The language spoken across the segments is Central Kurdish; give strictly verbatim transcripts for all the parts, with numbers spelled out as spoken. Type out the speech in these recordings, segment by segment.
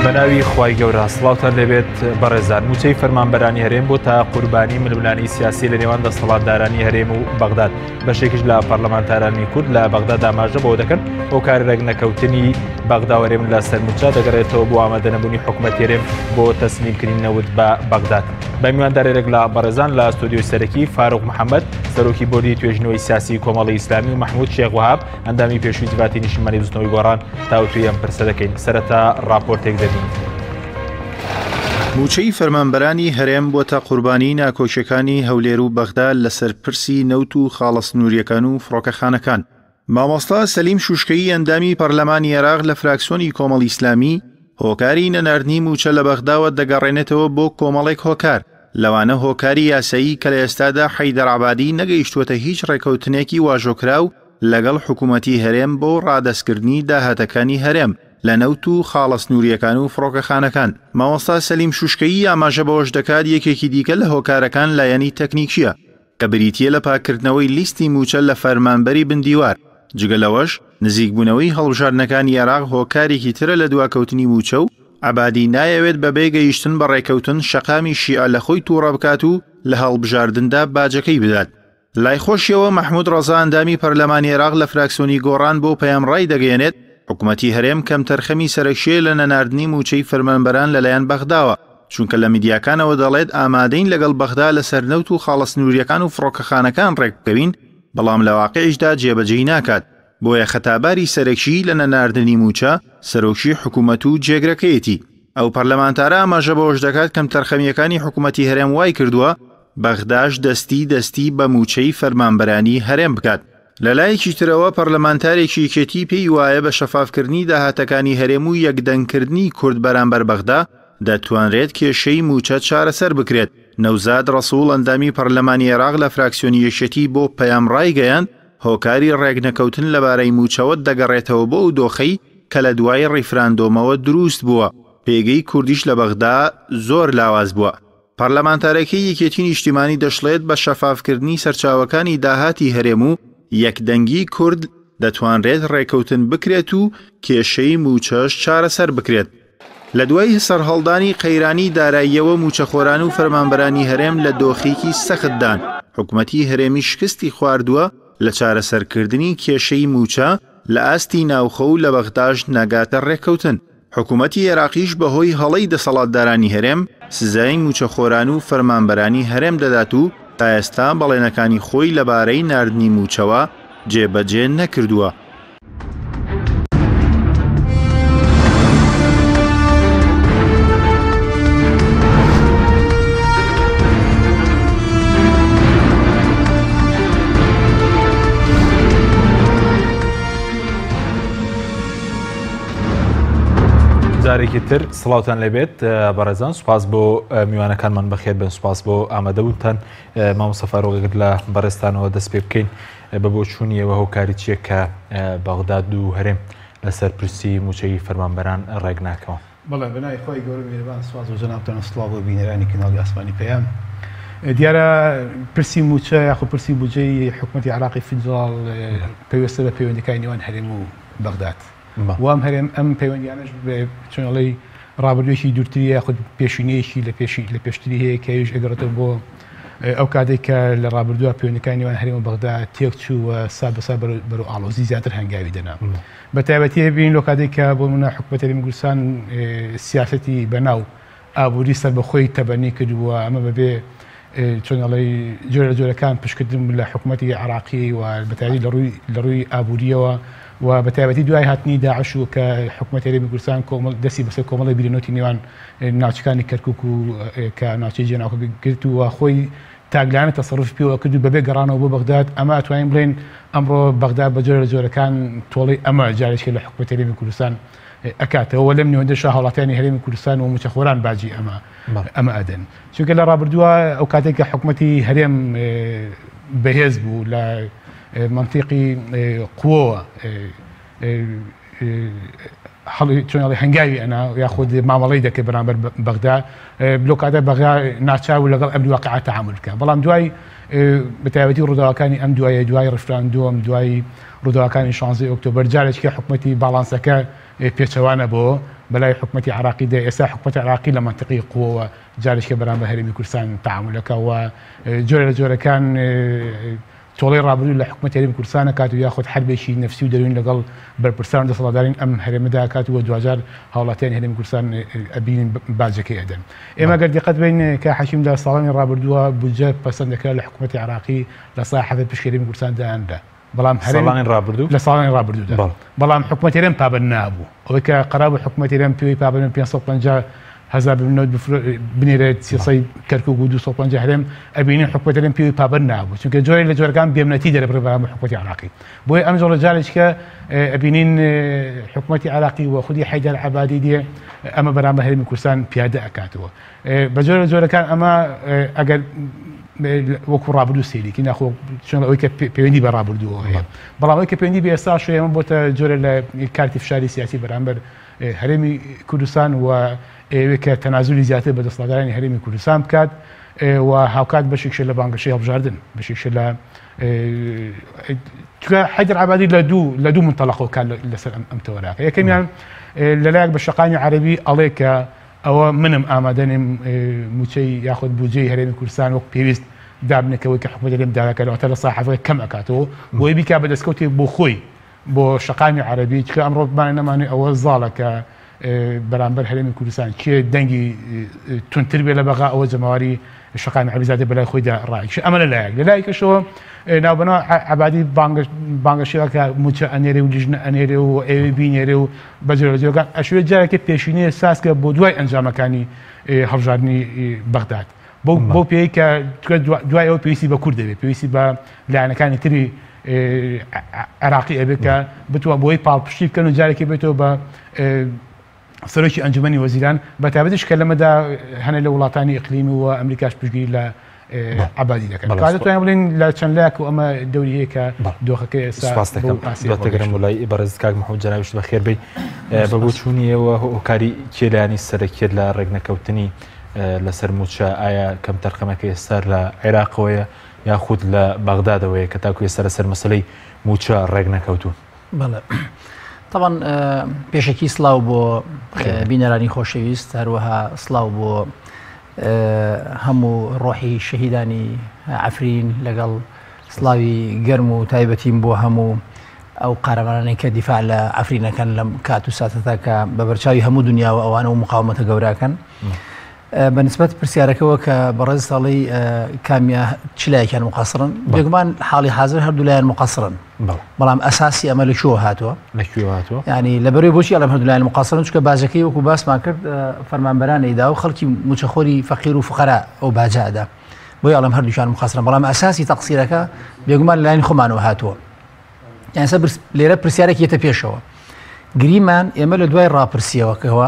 بەناوی خوای گەورە سڵاوتان لەبێت بەڕێزان موچەی فەرمانبەرانی هەرێم بۆ تا قوربانی ململانی سیاسی لە نێوان دەسەڵاتدارانی هەرێم و بەغداد بەشێکیش لە پەرلەمانتارانی کورد لە بەغداد ئاماژە بۆ دەکەن هۆکاری ڕێگنەکەوتنی بەغدا و هەرێم لە سەرموچە دەگەڕێتەوە بۆ ئامادەنەبوونی حکوومەت هەرێم بۆ تەسلیمکردنی نەوت بە بەغداد. بە میواندارێک لە بەڕێزان لە ستودیۆی سەرەکی فاروق محەممەد سەرۆکی بۆردی توێژنەوەی سیاسی کۆمەڵی ئیسلامی و محمود شێخ وەهاب ئەندامی پێشووی دباتی نیشتیمانی دزنەوەی گۆڕان تاوتوی ئەم پرسە دەکەین. سەرەتا راپۆرتێک دەبین. موچەی فەرمانبەرانی هەرێم بۆ تا قوربانی ناکۆچیەکانی هەولێر و بەغدا لەسەر پرسی نەوت و خاڵە سنووریەکان و فڕۆکەخانەکان. مامۆستا سەلیم شوشکەیی ئەندامی پەرلەمانی عێراق لە فراکسیۆنی کۆمەڵی ئیسلامی هۆکاری نەناردنی موچە لە بەغداوە دەگەڕێنێتەوە بۆ کۆمەڵێک هۆکار لەوانە هۆکاری یاسایی کە لە ئێستادا حەیدەر عەبادی نەگەیشتووەتە هیچ ڕێکەوتنێکی واژۆکراو لەگەڵ حکوومەتی هەرێم بۆ ڕادەستکردنی داهاتەکانی هەرێم لە نەوت و خاڵە سنووریەکان و فڕۆکەخانەکان. مامۆستا سەلیم شوشکەیی ئاماژە بەوەش دەکات یەکێکی دیکە لە هۆکارەکان لایەنی تەکنیکیە کە بریتیە لە پاکردنەوەی لیستی موچە لە فەرمانبەری بندیوار. جگەلەوەش نزیکبوونەوەی هەڵبژاردنەکانی عێراق هۆکارێکی ترە لە دواکەوتنی موچە و عەبادی نایەوێت بەبێ گەیشتن بە ڕێکەوتن شەقامی شیعە لە خۆی تووڕە بکات و لە هەڵبژاردندا باجەکەی بدات. لای خۆشیەوە محمود ڕەزا ئەندامی پەرلەمانی عێراق لە فراکسیۆنی گۆڕان بۆ پەیامڕای دەگەیەنێت حکوومەتی هەرێم کەم تەرخەمی سەرەکیە لە نەناردنی موچەی فەرمانبەران لەلایەن بەغداوە چونکە لە میدیاکانەوە دەڵێت ئامادەین لەگەڵ بەغدا لەسەر نەوت و خاڵە سنووریەکان و فڕۆکەخانەکان ڕێک بکەوین بەڵام لە واقعیشدا جێبەجێی ناکات. بۆیە خەتاباری سەرەکی لە نەناردنی موچە سەرۆکی حکوومەت و جێگرەکەیەتی. ئەو پەرلەمانتارە ئاماژە بەوەش دەکات کەم تەرخەمیەکانی حکوومەتی هەرێم وای کردووە بەغداش دەستی دەستی بە موچەی فەرمانبەرانی هەرێم بکات. لەلایەکی ترەوە پەرلەمانتارێکی کێتی پێی وایە بە شەفافکردنی داهاتەکانی هەرێم و یەکدەنگکردنی کورد بەرامبەر بەغدا دەتوانرێت کێشەی موچە چارەسەر بکرێت. نەوزاد ڕەسوڵ ئەندامی پەرلەمانی عێراق لە فراکسیۆنی یەکێتی بۆ پەیامڕای گەیاند هۆکاری ڕێگنەکەوتن لەبارەی موچەوە دەگەڕێتەوە بۆ ئەو دۆخەی کە لە دوای ڕیفراندۆمەوە دروست بووە. پێگەی کوردیش لە بەغدا زۆر لاواز بووە. پەرلەمانتارەکەی یەکێتی نیشتیمانی دەشڵێت بە شەفافکردنی سەرچاوەکانی داهاتی هەرێم و یەکدەنگی کورد دەتوانرێت ڕێکەوتن بکرێت و کێشەی موچەش چارەسەر بکرێت. لە دوای سەرهەڵدانی قەیرانی داراییەوە موچەخۆران و فەرمانبەرانی هەرێم لە دۆخێکی سەختدان حکوومەتی هەرێمی شکستی خواردووە لە چارەسەرکردنی کێشەی موچە لە ئاستی ناوخە و لە بەغداش ناگاتە ڕێکەوتن. حکوومەتی عێراقیش بەهۆی هەڵەی دەسەڵاتدارانی هەرێم سزای موچەخۆران و فەرمانبەرانی هەرێم دەدات و تا ئێستا بەڵێنەکانی خۆی لەبارەی ناردنی موچەوە جێبەجێ نەکردووە. جارێکی تر سڵاوتان لەبێت بەڕێزان سوپاس بۆ میوانەکانمان بەخێر بن سوپاس بۆ ئامادەبوونتان. مامۆستا فاروق لە بەڕێستانەوە دەست پێ بکەین بە بۆ چوونیەوە هۆکاری چیە کە بەغداد و هەرێم لەسەر پرسی موچەی فەرمانبەران ڕێک ناکەوە. بەڵێ بەناوی خۆی گەورە میهرەبان سوپاس بۆ جەنابتان سڵاو بۆ بینەرانی کەناڵی ئاسمانی پەیام. دیارە پرسی موچە یاخۆ پرسی بودجەی حکوومەتی عێراقی فیدراڵ پەیوەستە بە پەیوەندیەکانی نێوان هەرێم و بەغداد. وام هەرێم ئەم پەیوەندیانەش چۆنەڵی ڕابردوێکی دوورتری یاخود پێشینەیەکی لە پێشی لە پێشتری هەیە کە ئەویش ئەگەڕێتەوە بۆ ئەو کاتێک کە لە ڕابردووە پەیوەندیەکانی نێوان هەرێم و بەغدا تێک چوو سا بەسا بەرەو ئاڵۆزی زیاتر هەنگاوی دەنا. بە تایبەتی ببین لەو کاتێک کە بۆ منە حکوومەتی هەرێمی کوردستان سیاسەتی بەناو ئابووری سەربەخۆی تەبەنی کردووە ئەمە بەبێ چۆنەڵی جۆرە جۆرەکان پشتکردن لە حکوومەتی عێراقی و بەتایبەتی لە ڕووی ئابووریەوە و بەتایبەتی دوای هاتنی داعش و کە حکوومەتی هەرێمی کوردستان دەستی بەسەر کۆمەڵی بیرۆنەتی نێوان ناوچەکانی کەرکووک و کە ناوچەی جێناوەکە گرت و خۆی تاگلانە تەسەڕوف پێوە کرد و بەبێ گەڕانەوە بۆ بەغداد. ئەمە ئەتوانین بڵێن ئەمڕۆ بەغداد بە جۆرە جۆرەکان تۆڵی ئەمە جارێکی لە حکوومەتی هەرێمی کوردستان ئەکاتەوە لەم نێوەندەشە هاوڵاتیانی هەرێمی کوردستان و موچەخۆران باجی ئەمە ئەمە ئەدەن چونکە لە ڕابردووە ئەو کاتێک کە حکوومەتی هەرێم بەهێز بوو لە منتیقی قووەوە چۆنڵی هەنگاوی ئەنا یاخود مامەڵەی دەکە بەرامبەر بەغدا بلۆکاتە بەغدا ناچاو لەگەڵ ئەم واقعە تەعامل بکە. بەڵام دوای بەتایبەتی ڕووداوەکانی ئەم دوایە دوای ڕفراندۆم دوای ڕووداوەکانی شانزەی ئۆکتۆبەر جارێکی حکوومەتی باڵانسەکە پێچەوانە بۆ بەلای حکوومەتی عراقی دا ئێستا حکوومەتی عراقی لە منطقی قووەوە جارێککە بەرامبەر هەرێمی کوردستان تەعاملەکەەوە جۆرە لە جۆرەکان تۆڵەی ڕابردوو لە حکوومەتی هەرێمی کوردستانە کات و یاخود حربێکی نەفسی و دەروین لەگەڵ بەرپرسان و دەسەڵاتدارین ئەم هەرێمەدا کاتووە دوجار هاوڵاتیان هەرێمی کوردستان ئەبینین باجەکەی ئەدەن. ئێمە گەر دقت بین کە حەشیمدا ساڵانی ڕابردووە بودجە پەسەندەکە لە حکوومەتی عراقی لە سای حەزب پشت هەرێمی کوردستان دایاندا بەڵام ساڵانی ڕابردوو لە ساڵانی ڕابردوودا بەڵام حکوومەتی هەرێم پابەند نابوو ئەوەی کە قەرار بوو حکوومەتی هەرێم پێوەی پابەند پێنج سەد و پەنجا هزار بنێرێت سیسەی کەرکووک و دووسەد و پەنجا هەرێم ئەبینین حکوومەتی هەرێم پێوەی پابەند نابوو چونکە جۆرێک لە جۆرەکان بێمنەتی دەرەبڕ بەرامبەر حکوومەتی عراقی بۆیە ئەم جۆرە جارێک کە ئەبینین حکوومەتی عراقی و خودی حەیدەر عەبادی دێ ئەمە بەرامبەر هەرێمی کوردستان پیادە ئەکاتەوە بە جۆرە لە جۆرەکان ئەمە ئەگەر وەکو ڕابردوو سێریکی ناخۆ چۆن ئەوەی کە پەیوەندی بە ڕابردووەوە هەیە بەڵام ئەوەی کە پەیوەندی بە ئێستا شوێ ئەمە بۆتە جۆرە لە کارتی فشاری سیاسی بەرامبەر هەرێمی کوردستان و ئێوە کە تەنازولی زیاتر بە دەسەڵاتدارانی هەرێمی کوردستان بکات و هاوکات بەشێکشە لە بانگەشەی هەڵبژاردن بەشێکشە لە حەیدەر عەبادی لە دوو لە دوو منتەڵەقەوە کات لەسەر ئەم تەوەراکە یەکەمیان لەلایەک بە شەقامی عەرەبی ئەڵێ کە ئەوە منم ئامادەنێم موچەی یاخود بودجەی هەرێمی کوردستان وەک پێویست دابنێکەوەی کە حکوومەتی هەرێم داواکەواتە لە ساحەفەکە کەم ئەکاتەوە بۆی بیکا بە دەستکەوتێک بۆ خۆی بۆ شەقامی عەرەبی چکە ئەمڕۆ بمان نەمانێ ئەوە زاڵە کە بەرامبەر هەرێمی کوردستان کێ دەنگی تونتر بێ لە بەغا ئەوە جەماوەری شەقامی عەرەبی زادە بەلای خۆیدا ڕایش ئەمە لەلایەک لەلایەکەشەوە ناوبەنەوە عەبادی بانگەشەکە موچە ئەنێرێ و لیژنە ئەنێرێ و ئێوە بینێرێ و بەجێرە جۆگان ئەشوێت جارێکە پێشینەیە ساسکە بۆ دوای ئەنجامەکانی هەڵبژاردننی بەغداد بۆ پێی کە دوای ئەوە پێویستی بە کورد دەبێت پێویستی بە لایەنەکانی تری عراقی ئەبێت کە بتوە بۆی پاڵپشتی بکەن و جارێکی بێتەوە بە سەرۆکی ئەنجومەنی وەزیران بەتابەتیش کە لەمەدا هەنە لە وڵاتانی ئیقلیمی و ئەمریکاش پشتگیری لە عەبادی دەکەن کاتتوانین بڵین لە چەند لایەک و ئەمە دەوری هەیە کە دۆخەکەی ئێستاگەرم وڵای بەڕێز کاک محەممەد جەناویش بەخێر بێ بەبوو چوونیەوە هۆکاری کێلانی سەرەکیت لە ڕێگنەکەوتنی لەسەر موچە ئایا کەم تەرخەمەکە ئێستا لە عێراقەوەیە یاخود لە بەغدادەوەیە کە تاکو ئێستا لەسەر مەسەلەی موچە ڕێگ نەکەوتون بەڵێ طبعا پێشێکی سلااو بۆ بینەرانی خۆشەویست هەروەها سلااو بۆ هەموو ڕۆحی شەهیدانی عەفرین لەگەڵ سلاوی گەرم و تایبەتیم بۆ هەموو ئەو قارەمانانەی کە دیفاع لە عەفرینەکەن لەم کات و ساتەتا کە بە بەرچاوی هەموو دنیاوە ئەوانە و مقاومەتە گەوراکەن بەنسبەت پرسیارەکەەوە کە بەڕێز ساڵی کامیا چلایەکیان مقاسرن بێگومان حاڵی حاضر هەردوو لایەن مقاسرن بەڵام ئەساسی ئەمە لە کوێوە هاتووە ینی لەبەرەوەی بۆچی ئەڵەم هەردوو لایەن مقاسرن چکە باجەکەی وەکو باسمان کرد فەرمانبەرانەیدا و خەڵکی موچەخۆری فەقیر و فقەرا ئەو باجادا بۆی ئەڵەم هەردووشان مقاسرن بەڵام ئەساسی تەقسیرەکە بێگومان لایەنی خۆمانەوە هاتووە یان لێرە پرسیارێک یەتە پێشەوە گریمان ئێمە لە دوای ڕاپرسیەوە کەەوە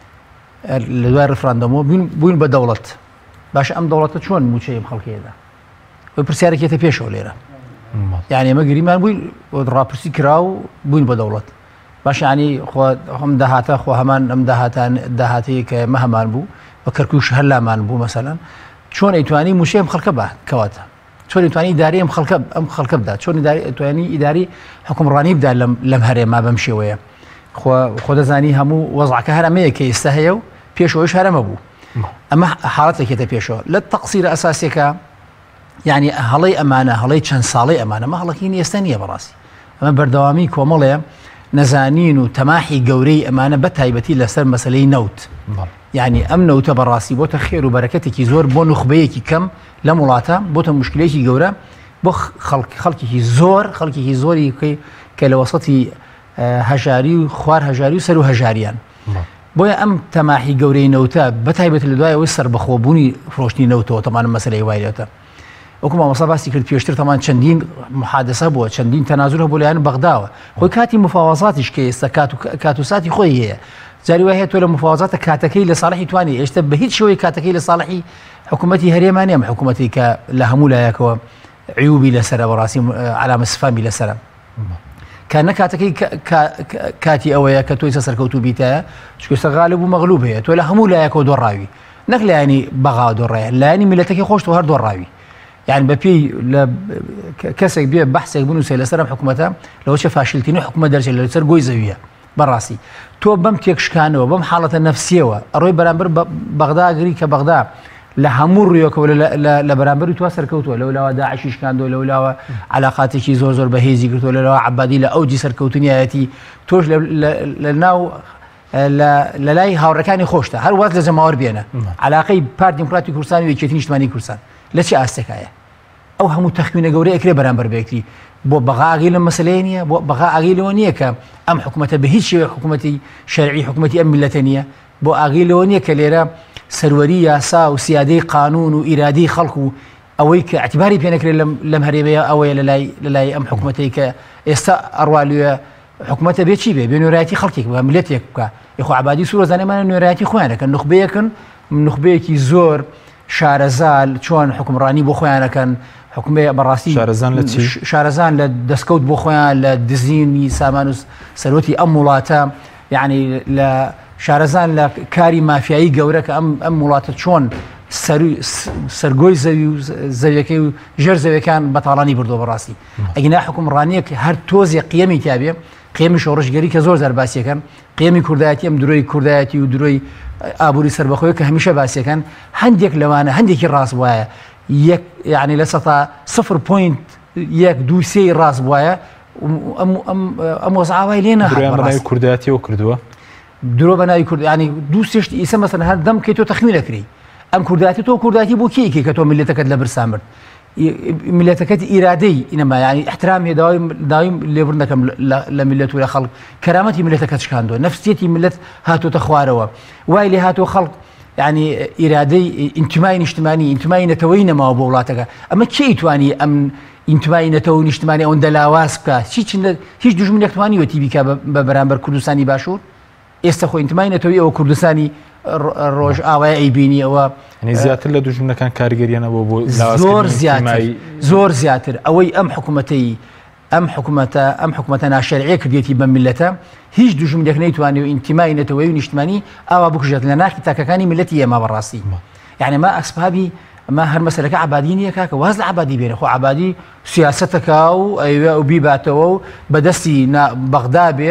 لە دوای ڕفراندەمەوە بووین بە دەوڵەت باش ئەم دەوڵەتە چۆن موچەی خەڵکیەدا ئەو پرسیارێکێتە پێشەوە لێرە یعنی ئێمە گریمان بووین ڕاپرسی کرا و بووین بە دەوڵەت باش ینی هەم داهاتە خۆ هەمان ئەم داهاتان داهاتەیە کە ئێمە هەمان بوو بە کەرکووش هەر لامان بوو مەسەلەن چۆن ئەیتوانی موچەی ئەم خەڵکە بە کەواتە چۆن ئەیتوانی ئیداری ئەم خەڵکە ئەم خەڵکە بدا چۆن ئەیتوانی ئیداری حکومڕانی بدا لەم هەرێما بەم شێوەیە خۆ دەزانی هەموو وەزعەکە هەر ئەمەیە کە ئێستا هەیە و پێشەوەش هەرەمە بوو ئەمە حاڵەتێکێتە پێشەوە لە تەقسیرە ئەساسیەکە یعنی هەڵەی ئەمانە هەڵەی چەند ساڵی ئەمانە مە هەڵەکەی ئێستا نییە بەڕاستی ئەمە بەردەوامی کۆمەڵێ نەزانین و تەماحی گەورەی ئەمانە بە تایبەتی لەسەر مەسلەی نەوت یعنی ئەم نەوتە بەڕاستی بۆتە خێر و بەرەکەتێکی زۆر بۆ نوخبەیەکی کەم لە وڵاتە بۆتە مشکلێکی گەورە بۆ خەڵکێکی زۆر خەڵکێکی زۆری کە لە وەسەتی هەژاری و خوار هەژاری و سەر و هەژاریان بۆیە ئەم تەماحی گەورەی نەوتە بەتایبەت لە دوایەوەی سەربەخۆبوونی فرۆشتنی نەوتەوە تەمانە مەسەلەی وایێتە وەکو مامۆستا باسی کرد پێشتر تەمان چەندین محادەسە بووە چەندین تەنازوور هەبوو لایەن بەغداوە خۆی کاتی مفاوەزاتیش کە ئێستا کات و ساتی خۆی هەیە جاری وایە تۆ لە مفاوەزاتە کاتەکەی لە ساڵحی توانی ئێشتا بە هیچ شێوەی کاتەکەی لە ساڵحی حکوومەتی هەرێمان نیە حکوومەتی کە لە هەموو لایەکەوە عیوبی لەسەرە بەڕاستی علامە سفامی لەسەرە کە نەکاتەکەی کاتی ئەوەیە کە تۆی سەرکەوتو بیتایە چکەستە غالب و مەغلوب هەیە تۆ لە هەموو لایەکەوە دۆڕاوی نەک لایانی بەغا دۆڕێ لایانی میلەتەکەی خۆشتەوە هەر دۆڕاوی یعنی بەپێی لە کەسێک بێ بەحسێک بنووسێ لەسەر ئەم حکوومەتە لەوە چه فاشلترینی حکوومەت دەرچێت لەسەر گۆی زەویە بەڕاستی تۆ بەم تێکشکانەوە بەم حاڵەتە نەفسیەوە ئەڕۆی بەرامبەر بەغدا گری کە بەغدا لە هەموو ڕوویەکەوە لە بەرامبەری توا سەرکەوتووە لەولاوە داعشی شکاندۆ لەولاوە علاقاتێکی زۆر زۆر بەهێزی گرتووە لەلەوە عەبادی لە ئەوجی سەرکەوتنیایەتی تۆش لە ناو لە لای هاوڕەکانی خۆشتە هەر وات لە جەماوەەر بێنە علاقەی پارتی دیموکراتی کوردستان و یەکێتی نیشتیمانی کوردستان لە چه ئاستێکایە ئەو هەموو تەخمینە گەورەی ئەکرێ بەرامبەر بەیەکتری بۆ بەغا ئاگەی لە مەسەلەیە نییە بۆ بەغا ئاگەی لەوە نییە کە ئەم حکوومەتە بە هیچ شێوەیە حکوومەتی شەرعی حکوومەتی ئەم میلەتە نییە بۆ ئاگەی لەوە نییە کە لێرە سەروەری یاسا و سیادەی قانون و ئیرادەی خەڵک و ئەوەی کە اعتیباری پێ نەکرێت لەم هەرێمەیە ئەوەیە لە لای ئەم حکوومەتەی کە ئێستا ئەڕوالوێ حکوومەتە بێ چی بێ بێ نوێرایەتی خەڵکێک بە ملەتێک بکە یخوا عەبادی سوورەزانێمانە نوێرایەتی خۆیانەکەن نخبەیەکن نخبەیەکی زۆر شارەزال چۆن حکومڕانی بۆ خۆیانەکەن حکومێ بەڕاستی شارەزان لە چی شارەزان لە دەستکەوت بۆ خۆیان لە دزینی سامان و سەرۆتی ئەم وڵاتە یعنی لە شارەزان لە کاری مافیایی گەورە کە ئەم وڵاتە چۆن سەرگۆی زەوی و زەویەکەی و ژێر زەویەکان بەتاڵانی بردۆ بەڕاستی ئەگەنا حکومڕانیەک هەر تۆزێک قیەمی تابێ قیەمی شۆڕژگەری کە زۆر زار باسیەکەن قیەمی کوردایەتی ئەم درۆی کوردایەتی و درۆی ئابووری سەربەخۆی کە هەمیشە باسیەکان هەندێک لەوانە هەندێکی ڕاست وایە یەک یعنی لە سەتا سفر پوینت یەک دوو سێی ڕاست وایە ئەم وەزعاوای لێ نەهات کوردایەتیەوە کردووە درۆ بە ناوی کورد ینی دوو سێشت ئیسە مەسەن هەر دەم کەی تۆ تەخمینەکری ئەم کورداتی تۆ کورداتی بۆ کێیکی کە تۆ میلەتەکەت لە برسان برد میلەتەکەت ئیرادەی ئینەما ینی احترام هێداوای داویم لێبڕ دەکەم لە میلەت و لە خەڵک کەرامەتی میلەتەکەت شکاندووە نەفسیەتی میلەت هاتوۆتە خوارەوە وای لێ هاتووە خەڵک ینی ئیرادەی ئینتیمای نیشتیمانی ئینتیمای نەتەوەی نەماوە بۆ وڵاتەکە ئەمە کێ ئیتوانی ئەم ئینتیمای نەتەوە نیشتیمانی ئەوەندە لاواز بکات هیچ دوژمنێک توانی وەتی بیکە بە بەرامبەر کوردستانی باشوور ئێستا خۆ ئینتیمای نەتەوەی ئەوە کوردستانی ڕۆژ ئاوای ئەیبینی ئەوە زیاتر لە دوژمنەکان کارگەریانەوە بۆ زۆر زیاتر زۆر زیاتر ئەوەی ئەم حکوومەتەی ئەم حکوومەتە ئەم حکوومەتە ناشەرعیە کردێتی بە میلەتە هیچ دوژمنێک نەیتوانێت و ئینتیمای نەتەوەی و نیشتیمانی ئاوا بکوژێت لە ناخی تاکەکانی میلەتی ئێمە بەڕاستی یعنی ما ئەسبابی ئەمە هەر مەسەلەکە عەبادی نییە کاکە واز لە عەبادی بێنە خۆ عەبادی سیاسەتەکە و ئەوێ و بیباتەوە و بەدەستی بەغدا بێ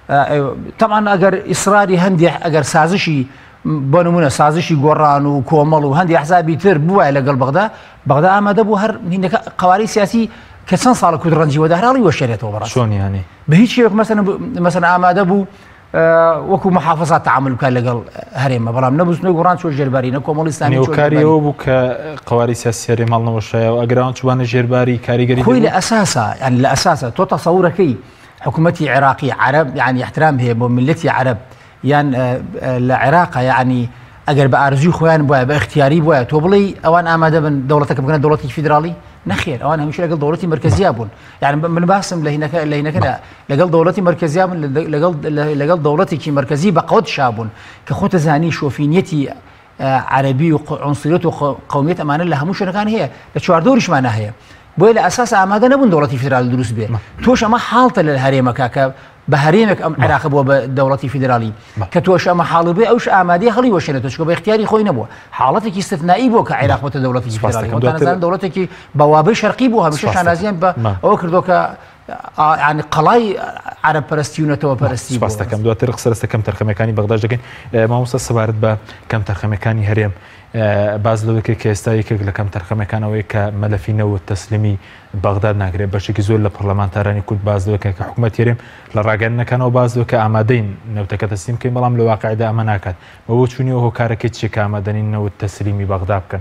طبعا ئەگەر ئیسراری هەندێک ئەگەر سازشی بۆ نمونە سازشی گۆڕان و کۆمەڵ و هەندی ئەحزابی تر بووە لەگەڵ بەغدا بەغدا ئامادە بوو هەر هینەکە قواری سیاسی کە چەند ساڵە کورد ڕەنجیوەدا هەراڵی وەشێرێتەوە بەڕاستی چۆنیانی بە هیچ شێوەیەک مەسەن ئامادە بوو وەکو محافظات تعامل بکات لەگەڵ هەرێمە بەڵام نەبوو نوێی گۆڕان چۆ ژێرباری نە کۆمەڵی ئیسلامی کاریەوە بوو کە قواری سیاسی هەرێم هەڵنەوەشایە و ئەگەران چوانە ژێرباری کاریگەری خۆی لە ئەساسە یعنی لە ئەساسە تۆ تەسەوورەکەی حکوومەتی عێراقی عەرەب یعنی احترام هەیە بۆ میلەتی عەرەب یان لە عێراقا یعنی ئەگەر بە ئارزوی خۆیان بواە بە اختیاری بواە تۆ بڵێ ئەوان ئامادە بن دەوڵەتەکە بکەنە دەوڵەتی فیدراڵی نەخێر ئەوان هەمیشە لەگەڵ دەوڵەتی مرکزیا بوون یعنی من باسم لە هینەکە لە هینەکەدا لەگەڵ دەوڵەتی مرکزیا بوون لەگەڵ دەوڵەتێکی مرکزی بە قەوت شابوون کە خۆتە زانی شۆفینیەتی عەرەبی و عنصریەت و قەومیەت ئەمانە لە هەموو شوێنەکان هەیە لە چواردۆریشمانە هەیە بۆیە لە ئەساس ئامادە نەبوون دەوڵەتی فیدراڵی دروست بێ تۆش ئەمە حاڵتە لە هەرێمەکە کە بە هەرێمێک ئەم عێراق بووە بە دەوڵەتی فیدراڵی کە تۆش ئەمە حاڵ بێ ئەوش ئامادەی هەڵی وەشێنێتەوە چکە بە اختیاری خۆی نەبووە حاڵەتێکی استثنایی بووە کە عێراق بۆتە دەوڵەتی فیدراڵی وتانەزان دەوڵەتێکی بەوابەی شەرقی بوو هەمیشە شانازیان بە ئەوە کردو کە ینی قەڵای عەرەب پەرستی و نەتەوە پەرستی سپاس دەکەم دواتر قسەرەستە کەم تەرخەمەکانی بەغدا دەکەین مامۆستا سەبارەت بە کەم تەرخەمەکانی هەرێم باز لەوەکە کە ئێستا یەکێک لە کەم تەرخەمەکانەوەی کە مەلەفینەوە تەسلیمی بەغداد ناگرێت بەشێکی زۆر لە پەرلەمانتارانی کورد باز لەوەکە کە حکوومەت هەرێم لە ڕاگەیاندنەکانەوە باز لەوەکە ئامادەین نەوتەکە تەسلیم بکەین بەڵام لە واقعیدا ئەمە ناکات بەبۆ چوونیەوە هۆکارەکەی چێک ئامادەنین نەوت تەسلیمی بەغدا بکەن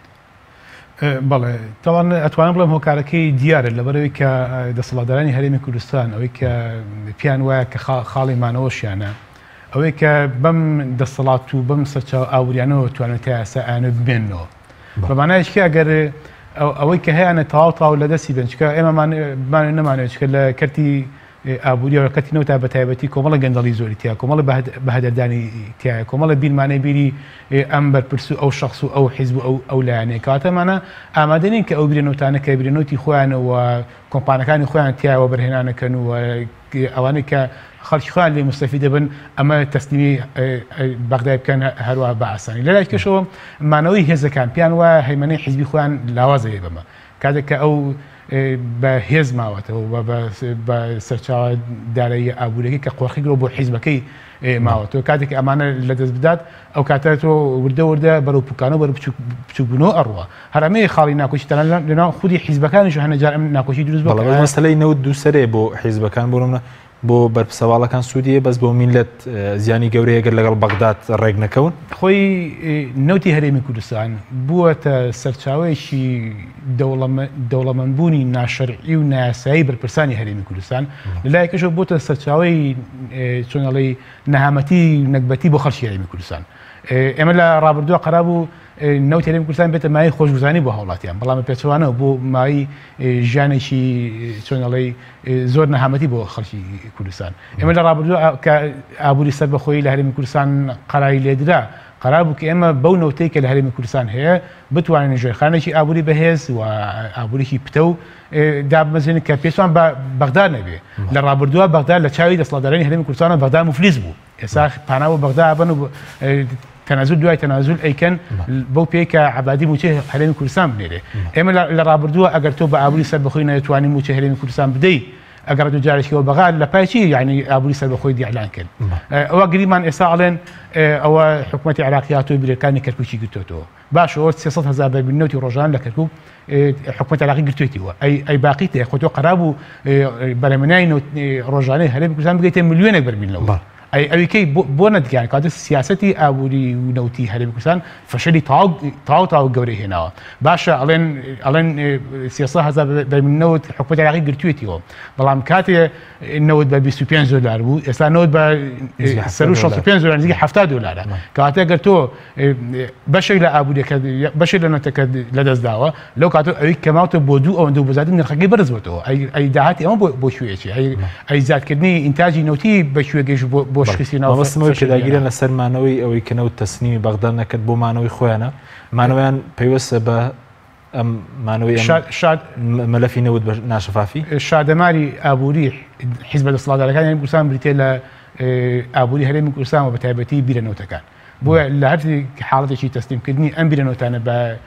بەڵێ تاوان ئەتوانم بڵێم هۆکارەکەی دیارە لەبەرەوەی کە دەسەڵاتدارانی هەرێمی کوردستان ئەوەی کە پیان وایە کە خاڵی مانەوەشیانە ئەوەی کە بەم دەسەڵات و بەم سەرچاو ئاوریانەوە توانێت تا ئێستا ئەیانە بمێنەوە بەمانایشکە ئەگەر ئەوەی کە هەیەە تەواو تاو لە دەستی بن چکە ئێمەمان نەمانێت چکە لە کەرتی ئابووری و کەتی نەوتا بە تایبەتی کۆمەڵە گەندەڵی زۆری تیا کۆمەڵە بەهدەردانی تایە کۆمەڵە بیرمانەی بیری ئەم بەرپرس و ئەو شخص و ئەو حیزب و ئەو ئەو لایەنەیە کاتەمانە ئامادەنین کە ئەو برێنەوتانە کە برێنەوتی خۆیانەوە کۆمپانەکانی خۆیان تیاوە بەرهێنانەکەن و ئەوانەی کە خەڵکی خۆیان لێ مستەفید دەبن ئەمە تەسلیمی بەغدای بکەن هەروە بە ئاسانی لە لای کەشەوە مانەوەی هێزەکان پیان وایە هەیمەنەی حیزبی خۆیان لاوازە هەیە بەمە کاتێک کە ئەو بە هێز ماوەتەوە بە سەرچاوە دارایی ئابوورەکەی کە قۆڕخیگرەوە بۆ حیزبەکەی ماوەتەوە کاتێک ئەمانە لە دەست بدات ئەو کاتێتۆ وردە وردە بەرەو پوکانەوە بەرە بچووبوونەوە ئەڕوە هەرامەیە خاڵی ناکۆشی تەنان لەناو خودی حیزبەکانیش هەنەجار ئەم ناکۆشی دروست بۆ مەسەلەی نەوت دووسەرێ بۆ حیزبەکان بۆ منە بۆ بەرپسەواڵەکان سوودیە بەس بۆ میلەت زیانی گەورەیەگەر لەگەڵ بەغداد ڕێک نەکەون خۆی نەوتی هەرێمی کوردستان بووەتە سەرچاوەیەکی دەوڵەمەندبوونی ناشەرعی و نایاسایی بەرپرسانی هەرێمی کوردستان لەلایەکەشەوە بۆتە سەرچاوەی چۆنەڵی نەهامەتی نەکبەتی بۆ خەڵکی هەرێمی کوردستان ئێمە لە ڕابردووە قەرا بوو نەوتی هەرێمی کوردستان بێتە مای خۆشگوزانی بۆ هاوڵاتیان بەڵام پێچەوانەوە بۆ مای ژیانێکی چۆنەڵی زۆر نەهامەتی بۆ خەڵکی کوردستان ئێمە لە ڕابردووە کە ئابووری سەر بەخۆی لە هەرێمی کوردستان قەراری لێدرا قەرار بوو کە ئێمە بەو نەوتەی کە لە هەرێمی کوردستان هەیە بتوانین ژێرخانێکی ئابووری بەهێز و ئابوورێکی پتە و دابمەزێنین کە پێچوان بە بەغداد نەبێ لە ڕابردووە بەغداد لە چاوی دەسەڵاتدارانی هەرێمی کوردستانە بەغداد مفلیس بوو ئێستا پاناوە بەغداد بن و تەنازول دوای تەنازول ئەیکەن بەو پێی کە عەبادی موچەی هەرێمی کوردستان بنێرێ ئێمە لە ڕابردووە ئەگەر تۆ بە ئابووری سەر بەخۆی نەتوانین موچەی هەرێمی کوردستان بدەیت ئەگەر دوو جارێکەوە بەغاد لە پایچی یعنی ئابووری سەر بەخۆی دیعلان کرد ئەوە گریمان ئێستا ئەڵێن ئەوە حکوومەتی عێراقی هاتووە بیرەکانی کەرکووکی گرتوێتەوە باشە ئەوە سێسەد هەزار بەرمیل نەوتی ڕۆژان لە کەرکووک حکوومەت عێراقی گرتوێتیوە ئەی باقی تێ خۆ تۆ قەرار بوو بەرهەمهێنانی ڕۆژانەی هەرێمی کوردستان بگەیتە ملیۆنێک بەرمیلەوە ئەوەکەی بۆ نەتگیان کاتە سیاسەتی ئابووری و نەوتی هەرێمی کوردستان فەشەلی تاو تاو گەورەی هێناوە باشە ئەڵێن ئەڵێن سێسەد هەزار بەرمیل نەوت حکوومەتی عێراقی گرتوێتیەوە بەڵام کاتێ نەوت بە بیست و پێنج دۆلار بوو ئێستا نەوت بە سەر و شەست و پێنج دۆلار نزیکی هەفتاد دۆلارە کاتێ گەر تۆ بەشێک لە ئابووریەکە بەشێک لە نەوتەکە لەدەستداوە لەو کاتۆ ئەوەی کەماوتە بۆ دوو ئەوەندە بوزاتی نرخەکەی بەرزبێتەوە ئەی داهاتی ئەمە بۆ شوێکی ئەی زیادکردنی ئینتاجی نەوتی بە شوێگەیش بۆ مەبەستمەوەی پێداگیرە لەسەر مانەوەی ئەوەی کە نەوت تەسنیمی بەغداد نەکرد بۆ مانەوەی خۆیانە مانەوەیان پێوەستە بە ئەم مانەوەی مەلەفی نەوت بە ناشەفافی شادەماری ئابووری حیزبە دەسەڵاتدارەکانی هەرێمی کوردستان بریتێ لە ئابووری هەرێمی کوردستان و بە تایبەتی بیرەنەوتەکان بۆ لە هەر حاڵەتێکی تەسلیمکردنی ئەم بیرەنەوتانە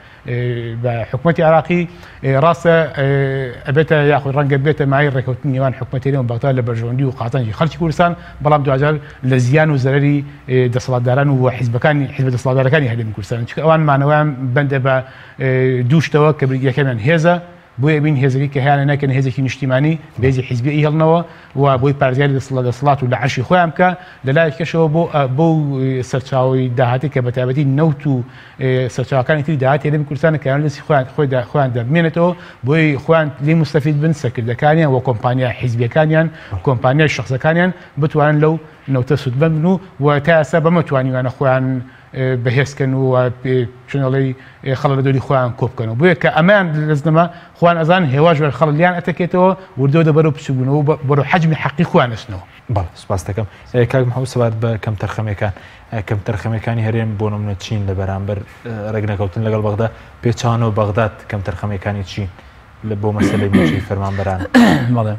بە حکوومەتی عێراقی ڕاستە ئەبێتە یاخود ڕەنگە بێتە مای ڕێکەوتنی نێوان حکوومەتێری و بەغداد لە بەرژەوەندی و قاتەنجی خەڵکی کوردستان بەڵام دوجار لە زیان و زەرەری دەسەڵاتداران و حیزبەکانی حیزبە دەسەڵاتدارەکانی هەرێمی کوردستان چونکە ئەوان مانەوەیان بەندە بە دووشتەوە کە یەکەمیان هێزە بۆیە بین هێزەکەی کە هیانە نەکەن هێزێکی نیشتیمانی بێزی حیزبی هێڵنەوە و بۆی پارێزگاری دەسەڵات و لە عەرشی خۆیان بکە لەلایەکەشەوە بۆ بۆ سەرچاوی داهاتی کە بەتایبەتی نەوت و سەرچاوەکانی تری داهاتی هەرێمی کوردستانە کە لەسی خۆیان خۆیان دەبمێنێتەوە بۆی خۆیان لی مستەفید بن سەرکردەکانیان و کۆمپانیا حیزبیەکانیان کۆمپانیای شخصەکانیان بتوانن لەو نەوتە سوودبەن بن و تا ئێستا بەمە توانیوانە خۆیان بەهێزکەن و چۆنەڵی خەڵ لە دۆری خۆیان کۆ بکەنەوە بۆیە کە ئەمان لەزنەما خۆیان ئەزان هێواش بەر خەڵلیان ئەتەکێتەوە وردەوە دەبەرەوە پچووبوونەوە بەرەو حەجمی حەقی خۆیان ئەچنەوە بەڵێ سوپاس دەکەم کاک محەممەد سەبات بە کەم تەرخەمەکان کەم تەرخەمەکانی هەرێم بۆ نمونە چین لە بەرامبەر ڕێگنەکەوتن لەگەڵ بەغداد پێچوانەوە بەغداد کەم تەرخەمەکانی چین لە بۆ مەسەلەی موچەی فەرمانبەران بەڵێ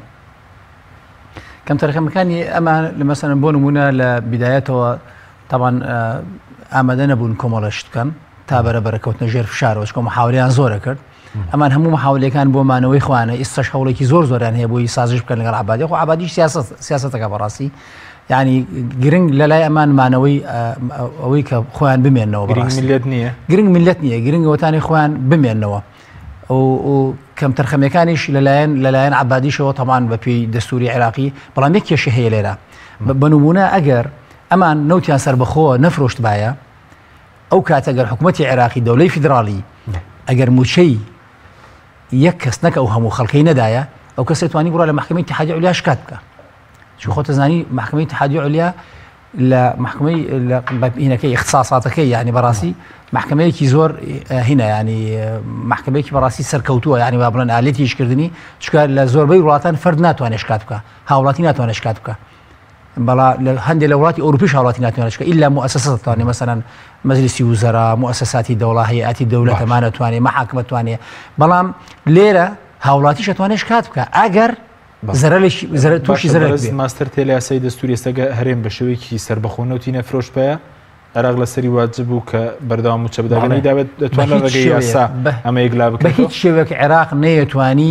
کەم تەرخەمەکانی ئەمان لە مەسەلەن بۆ نمونە لە بیدایەتەوە طبعا ئامادە نەبوون کۆمەڵەشت بکەن تا بەرەبەرەکەوتنە ژێر فشارەوە چکۆ محاولیان زۆرە کرد ئەمان هەموو محاولەکان بۆ مانەوەی خوانە ئێستاش هەوڵێکی زۆر زۆریان هەیە بۆی سازش بکەن لەگەڵ عەبادی خۆ عەبادیش سیاسەتەکە بەڕاستی یعنی گرنگ لەلای ئەمان مانەوەی ئەوەی کە خۆیان بمێنەوە میلەت نییە گرنگ میلەت نییە گرنگەوەتانی خۆیان بمێنەوە و کەم تەرخەمەکانیش لەلایەن لەلایەن عەبادیشەوە تەمان بە پێی دەستوری عێراقی بەڵام یەک کێشە هەیە لێرە بە نمونە ئەگەر ئەمان نەوتیان سەر بەخۆوە نەفرۆشت بایە ئەو کاتەگەر حکوومەتی عێراقی دەوڵەی فیدراڵی ئەگەر موچەی یەک کەس نەکە ئەو هەموو خەڵکەی نەدایە ئەو کەس دەتوانی بڕۆ لە محکەمەی اتحادیە عولیا شکات بکە چون خۆتە زانی محکەمەی اتحادیە عولیا لە محکەمەی هینەکەی اختصاصاتەکەی یعنی بەڕاستی محکەمەیەکی زۆر هینە ینی محکەمەیەکی بەڕاستی سەرکەوتووە یعنی با بڵێن ئالێتی هیچکردنی چونکە لە زۆربەی وڵاتان فەرد ناتوانێت شکات بکە هاوڵاتی ناتوانێت شکات بکە بەڵا لە هەندێک لە وڵاتی ئەوروپیش هاوڵاتی ناتوانێت شکات ئیلا مؤسسە دەتوانێت مەسەلاً مەجلیسی وزەرا مؤسساتی دەوڵە هەیئەتی دەوڵەت ئەمان ناتوانێت مەحاکمە توانێت بەڵام لێرە هاوڵاتیش ئەتوانێت شکات بکە ئەگەر زەرەر تووشی زەرەر ماستەر تێلە یاسای دەستوری ئێستاگە هەرێم بە شێوەیەکی سربەخۆنەوتی نەفرۆش بەیە عێراق لەسەری واجب بوو کە بەردەوام موچە بداگەنەی دابێت دەتوانێت ڕێگەی یاسا ئەمە یەکلا بکە بە هیچ شێوەیەک عێراق نەیەتوانی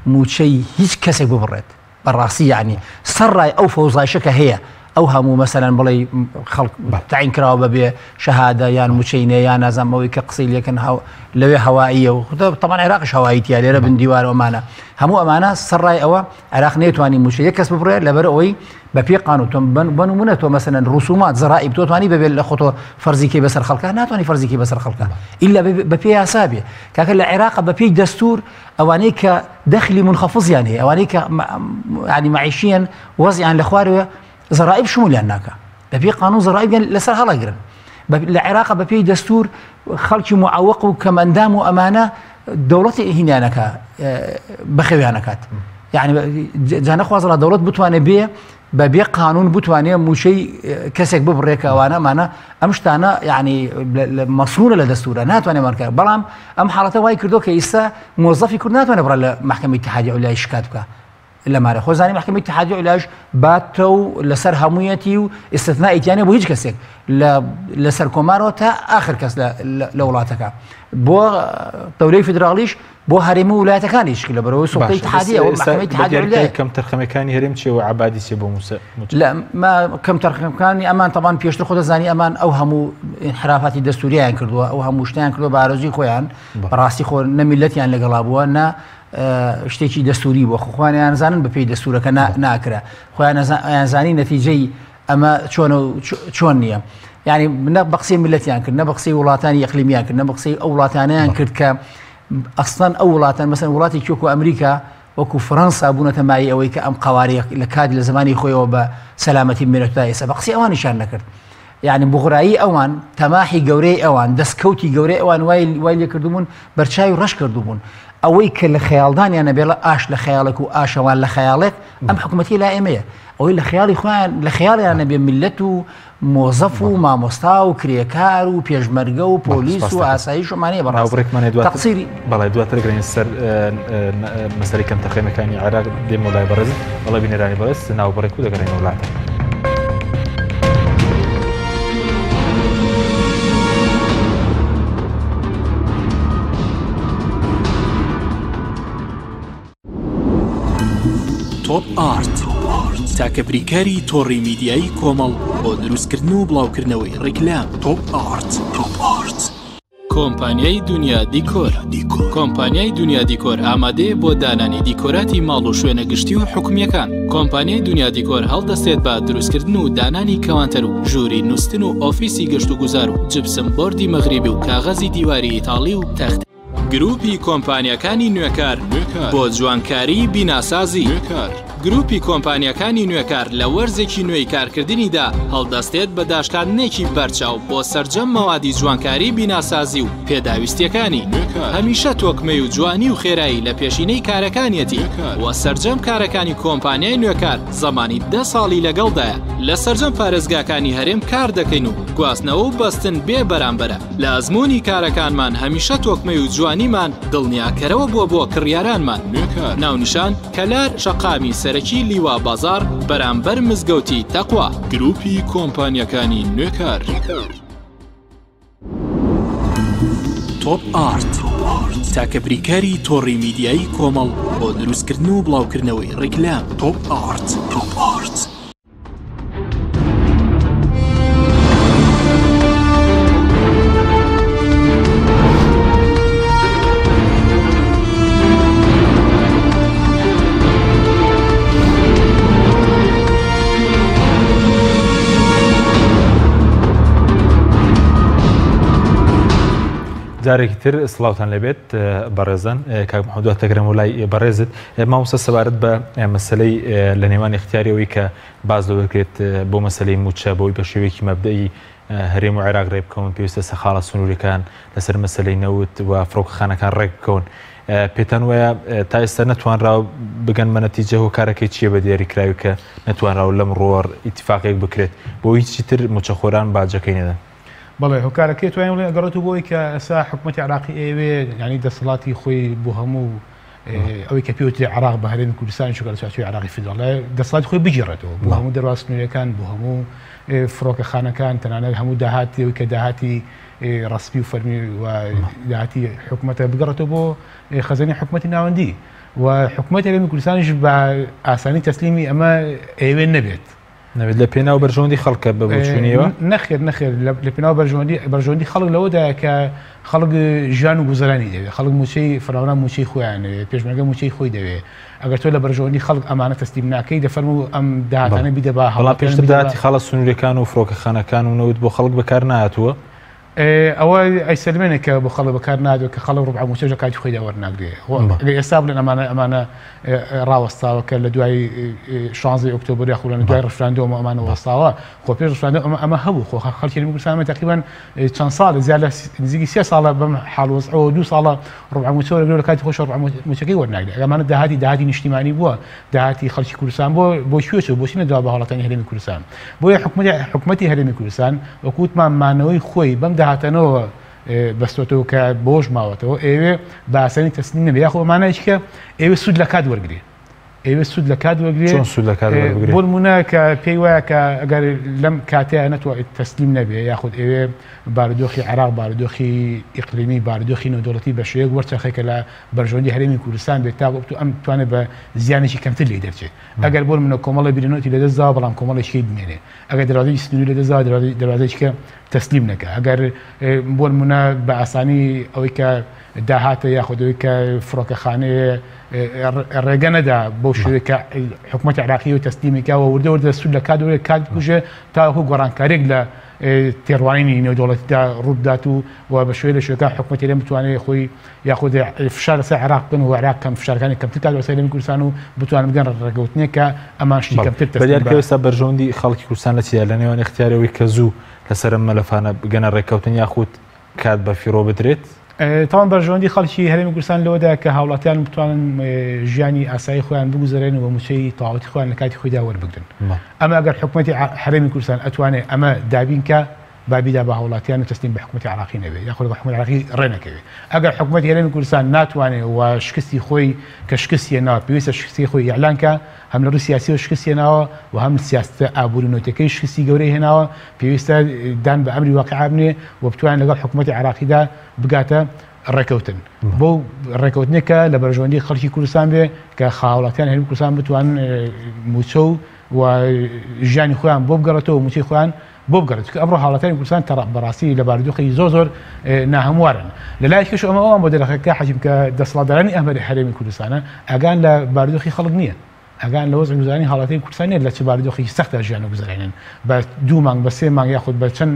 موچەی هیچ کەسێک ببڕێت بەڕاستی یعنی سەرڕای ئەو فەوزایشەکە هەیە ئەو هەموو مەسەلەن بڵێ خەڵک تعین کراوە بەبێ شەهادە یان موچەینە یان نازانمەوەی کە قسەی لێکن لەوێ هەواییە و تەمان عێراقش هەواییتیا لێرە بن دیوارەوەمانە هەموو ئەمانە سەرڕای ئەوە عێراق نێتوانی موچە یەک کەس ببڕێت لەبەر ئەوەی بە پێی قانون تۆ بنمونە تۆ مەسەلەن ڕوسومات زەرائب تۆ توانی ببێت لە خۆتۆ فەرزیکەی بەسەر خەڵکە ناتوانانی فەرزیکەی بەسەر خەڵکە ئیلا بە پێی یاسا بێ کاکە لە عێراق بە پێی دەستور ئەوانەی کە دەخلی منخەفضیان هەیە ئەوانەی کە ینی معیشیان وەزیان لە خوارەوە زەرائب شمولیان ناکە بە پێی قانون زەرائبیان لەسەر هەڵەگرن لە عێراق بە پێی دەستور خەڵکی معوق و کەمەندام و ئەمانە دەوڵەتی هینیانەکە بەخێویانەکات یعنی جا نەخوازەڵا دەوڵەت بتوانێت بێ بە بێ قانون بتوانێت موچەی کەسێک ببڕێکە ئەوانەمانە ئەم شتانە یعنی مەسوولە لە دەستورە ناتوانێت مارکە بەڵام ئەم حاڵەتە وای کردو کە ئێستا مۆزەفی کورد ناتوانێت بڕە لە محکەمەی اتحادیە عولای شکات بکە لەمارە خۆزانی محکەمەی اتحادیە عولاش باتە و لەسەر هەموویەتی و ئستثنائیتیانە بۆ هیچ کەسێک لەسەر کۆمارەوە تا ئاخر کەس لە وڵاتەکە بۆ دەورەی فیدراڵیش بۆ هەرێمی وڵاتەکانیش لە بەرەوەی سوڵتەی اتحادیە و محکەمەی اتحادیە عولای کەم تەرخەمەکانی هەرێم چێ و عەبادی چێ بۆ موسە لا ما کەم تەرخەمەکانی ئەمان تەبان پێشتر خۆ دەزانی ئەمان ئەو هەموو انحرافاتی دەستوریان کردووە ئەو هەموو شتیان کردووە بە ئارەزوی خۆیان بەڕاستی خۆ نە میلەتیان لەگەڵا بووە نە شتێکی دەستوری بۆ خۆیان زانن بە پێی دەستورەکە ناکرا خۆیان زانی نەتیجەی ئەمە چۆن چۆن نییە یعنی نە بە قسەی میلەتیان کرد نە بە قسەی وڵاتانی ئەقلیمیان کرد نە بە قسەی ئەو وڵاتانیان کرد کە ئەسڵەن ئەو وڵاتان مەسەن وڵاتی کۆکو ئەمریکا وەکو فەڕەنسا بوونەتە مای ئەوەی کە ئەم قوارەیە لە کات لە زمانی خۆیەوە بە سەلامەتی میلەتدا ئێستا بە قسەی ئەوانیشان نەکرد یعنی بغڕایی ئەوان تەماحی گەورەی ئەوان دەستکەوتی گەورەی ئەوان وای لێ کردبوون بەرچاوی ڕەش کردبوون ئەوەی کە لە خەیاڵدانیانە بێڵە ئاش لە خەیاڵێک و ئاشەوان لە خەیاڵێک ئەم حکوومەتی لا ئێمەیە ئەوەی لە خەیاڵی خۆیان لە خەیاڵیانە بێ میلەت و مۆزەف و مامۆستا و کرێکار و پێشمەرگە و پۆلیس و ئاسایش ومانەیە بەڕاستێکمانێ تەقسیری بەڵێ دواتر گرین سەر مەسەلەی کەم تەرخەمەکانی عێراق دێم وڵای بەڕێز بەڵێ بینەرانی بەڕێز ناوبەڕێک و دەگەڕێنە وڵاتە تۆپ ئارت تاکە بریکاری تۆڕی میدیایی کۆمەڵ بۆ دروستکردن و بڵاوکردنەوەی ڕیکلام تۆپ ئارت تۆپ ئارت کۆمپانیای دنیا دیکۆر کۆمپانیای دنیا دیکۆر ئامادەیە بۆ دانانی دیکۆراتی ماڵ و شوێنە گشتی و حکومیەکان کۆمپانیای دنیا دیکۆر هەڵدەستێت بە دروستکردن و دانانی کەوانتەر و ژووری نووسن و ئۆفیسی گەشت و گوزار و جبسم بۆردی مەغریبی و کاغەزی دیواری ئیتاڵی و تەخت گروپی کۆمپانیەکانی نوێکار بۆ جوانکاری بیناسازی گروپی کۆمپانیەکانی نوێکار لە وەرزێکی نوێی کارکردنیدا هەڵدەستێت بە داشکاندنێکی بەرچاو بۆ سەرجەم مەوادی جوانکاری بیناسازی و پێداویستیەکانی هەمیشە تۆکمەی و جوانی و خێرایی لە پێشینەی کارەکانیەتی وە سەرجەم کارەکانی کۆمپانیای نوێکار زەمانی دە ساڵی لەگەڵدایە لە سەرجەم پارێزگاکانی هەرێم کار دەکەین و گواستنەوە و بەستن بێ بەرامبەرە لە ئەزمموی کارەکانمان هەمیشە تۆکمەی و جوانیمان دڵنیاکەرەوە بووە بۆ کڕیارانمان ناونیشان کەلار شەقامی سەرەکی لیوا بازار بەرامبەر مزگەوتی تەقوا گروپی کۆمپانیەکانی نوێکار تۆپ ئارت تاکە بریکاری تۆڕی میدیایی کۆمەڵ بۆ دروستکردن و بڵاوکردنەوەی ڕیکلام تۆپ ئارت تۆپ ئارت جارێکی تر سڵاوتان لەبێت بەڕێزان کاک محەممەد تەگرم وڵای بەڕێزت مامۆستا سەبارەت بە مەسلەی لە نێوان اختیاریەوەی کە باز دەکرێت بۆ مەسلەی موچە بۆی بە شێوەیەکی مەبدەئی هەرێم و عێراق ڕێ بکەون پێویستە سەخاڵە سنووریەکان لەسەر مەسلەی نەوت و فڕۆکەخانەکان ڕێک بکەون پێتان وایە تا ئێستا نەتوانراو بگەن بە نەتیجە هۆکارەکەی چییە بە دیاریکراوی کە نەتوانراو لەم ڕۆوەڕ ئیتیفاقێک بکرێت بۆ هیچی تر موچەخۆران باجەکەی نەدەن بەڵێ هۆکارەکەی توانین بڵێن ئەگەڕێتەوە بۆی کە ئەسا حکوومەتی عێراقی ئێوێ ینی دەسەڵاتی خۆی بۆ هەموو ئەوەی کە پێوتری عێراق بە هەرێمی کوردستان چووکە لە چوارچۆی عێراقی فیدراڵی دەسەڵاتی خۆی بگیڕێتەوە بۆ هەموو دەرواز نوێیەکان بۆ هەموو فڕۆکەخانەکان تەنانەت هەموو داهاتی ئەوەی کە داهاتی ڕسپی و فەرمی و داهاتی حکوومەتە بگەڕێتەوە بۆ خەزانەی حکوومەتی ناوەندی و حکوومەت هەرێمی کوردستانیش بە ئاسانی تەسلیمی ئەمە ئێوێ نەبێت نەبێت لە پێناو بەرژەوەندی خەڵکە بەچوونیەوە نەخێر نەخێر لە پێناو بەرژەوەندی خەڵک لەوەدایە کە خەڵک ژیان و گوزەرانی دەوێت خەڵک موچەی فراوان موچەی خۆیان پێشمەرگە موچەی خۆی دەوێت ئەگەر تۆ لە بەرژەوەندی خەڵک ئەمانە تەسلیم ناکەی دەفەرموو ئەم داهاتانە بیدە بە هەڵا پێشتر داهاتی خاڵە سنوورەکان و فڕۆکەخانەکان و نەوت بۆ خەڵک بەکار نهاتووە ئەوە ئەیسەلمێنێک کە بۆ خەڵک بەکار نادوێت کە خەڵک ڕوبع موچەژە کاتی خۆی داوەرناگرێ ئێستا بڵێن ئەمانە ئەمانە ڕاوەستاوە کە لە دوای شانزەی ئۆکتۆبر یاخود لە دوای ڕفراندۆمە ئەمانە وەستاوە خۆ پێش ڕفراندۆ ئەمە هەبوو خۆ خەڵکی هەرێمی کوردستان تقریباً چەند ساڵ زیاد لە نزیکی سێ ساڵە بەم حاڵوەزعەوە دوو ساڵە ڕوبع موچە وەرەگرێ لە کاتی خۆش ڕوبع موچەکەی وەرناگرێ ئەمانە داهاتی داهاتی نیشتیمانی بووە داهاتی خەڵکی کوردستان بۆ بۆ کوێچەوە بۆچی نەداوا بە هەوڵاتیانی هەرێمی کوردستان بۆیە حکوومەتی هەرێمی کوردستان وەکووتمان مانەوەی خۆی بەم داهاتانەوە بەستۆتەوە کە بۆش ماوەتەوە ئێوێ بە ئاسانی تەسلیم نەبێ یاخۆ ئەمانەیە کە ئێوێ سوود لە کات وەرگێ ئێوێ سوود لە کات وەرگێ بۆ نمونە کە پێی وایە کە ئەگەر لەم کاتەیە نەتوانێت تەسلیم نەبێ یاخود ئێوێ بارودۆخی عێراق بارودۆخی ئیقلیمی بارودۆخی نێودەوڵەتی بە شێوەیەک وەرچەخێکە لە بەرژەوەندی هەرێمی کوردستان بێت تا بۆ ئەم توانێت بە زیانێکی کەمتر لێ دەرچێت ئەگەر بۆ منە کۆمەڵی بیرنەوەتی لەدەستدا بەڵام کۆمەڵێکی بمێنێ ئەگەر دەرازەی سنووری لەدەستدا دەرازەیەکە تەسلیم نەکە ئەگەر بۆ نمونە بە ئاسانی ئەوەی کە داهاتە یاخودەوەی کە فڕۆکەخانەیە ڕێگە نەدا بۆ شوێک کە حکوومەتی عێراقی و تەسلیمیکەوە وردە وردە سوود لە کاتەوەی کات بکوژێ تاوەکو گۆڕانکارێک لە تێڕوانینی نێودەوڵەتیدا ڕوودات و و بە شوێ لە شوێکە حکوومەتی لێم بتوانێت خۆی یاخود فشار لەسەر عێراق بکەن و عێراق کەم فشارەکانی کەمتر کات لەسەر هەرێمی کوردستان و بتوانن بگەن ڕێگەوتنێک کە ئەمان شتی کەمتر بەدیار کە ئێستا بەرژەوەندی خەڵکی کوردستان لە چیدا لە نێوان اختیارەوەی کە زوو لەسەر ئەم مەلەفانە بگەنە ڕێککەوتن یاخود کات بە فیرۆ بدرێت تاوان بەرژەوەندی خەڵکی هەرێمی کوردستان لەوەدا کە هاوڵاتیان بتوانن ژیانی ئاسایی خۆیان بگوزارێن و بە موچەی تەواوەتی خۆیان لە کاتی خۆیدا وەربگرن ئەمە ئەگەر حکوومەتی هەرێمی کوردستان ئەتوانێت ئەمە دابینکە بابیدا بە هاوڵاتیان و تەسلیم بە حکوومەتی عێراقی نەبێت یاخود بە حکوومەتی عێراقی ڕێنەکەوێت ئەگەر حکوومەتی هەرێمی کوردستان ناتوانێت و شکستی خۆی کە شکستی هێناوە پێویستە شکستی خۆی ئیعلانکە هەم لە ڕووی سیاسی و شکستی هێناوە و هەم سیاستە ئابووری نوتەکەی شکستی گەورەی هێناوە پێویستە دان بە ئەمری واقعا بنێ و بتوانن لەگەڵ حکوومەتی عێراقیدا بگاتە ڕێکەوتن بۆ ڕێکەوتنێکە لە بەرژەوەندی خەڵکی کوردستان بێ کە خاوڵاتیان هەرێمی کوردستان بتوانن موچە و ژیانی خۆیان بۆ بگەڕێتەوە موچەی خۆیان بۆ بگەڕێت ئەمڕۆ حاڵەتانی کوردستان بەڕاستی لە بارودۆخی زۆر زۆر ناهەموارن لە لای کەش ئەمە ئەوان بۆ دەرەخەکە حەجم کە دەسەڵاتدارانی ئەمەری هەرێمی کوردستانە ئەگان لە بارودۆخی خەڵک نییە ئەگان لە وەزع گوزارانی حاڵەتی کوردستان لە چ بارودۆخی سەختە ژیان و گوزارێنن بە دوو مانگ بە سێ مانگ یاخود بە چەند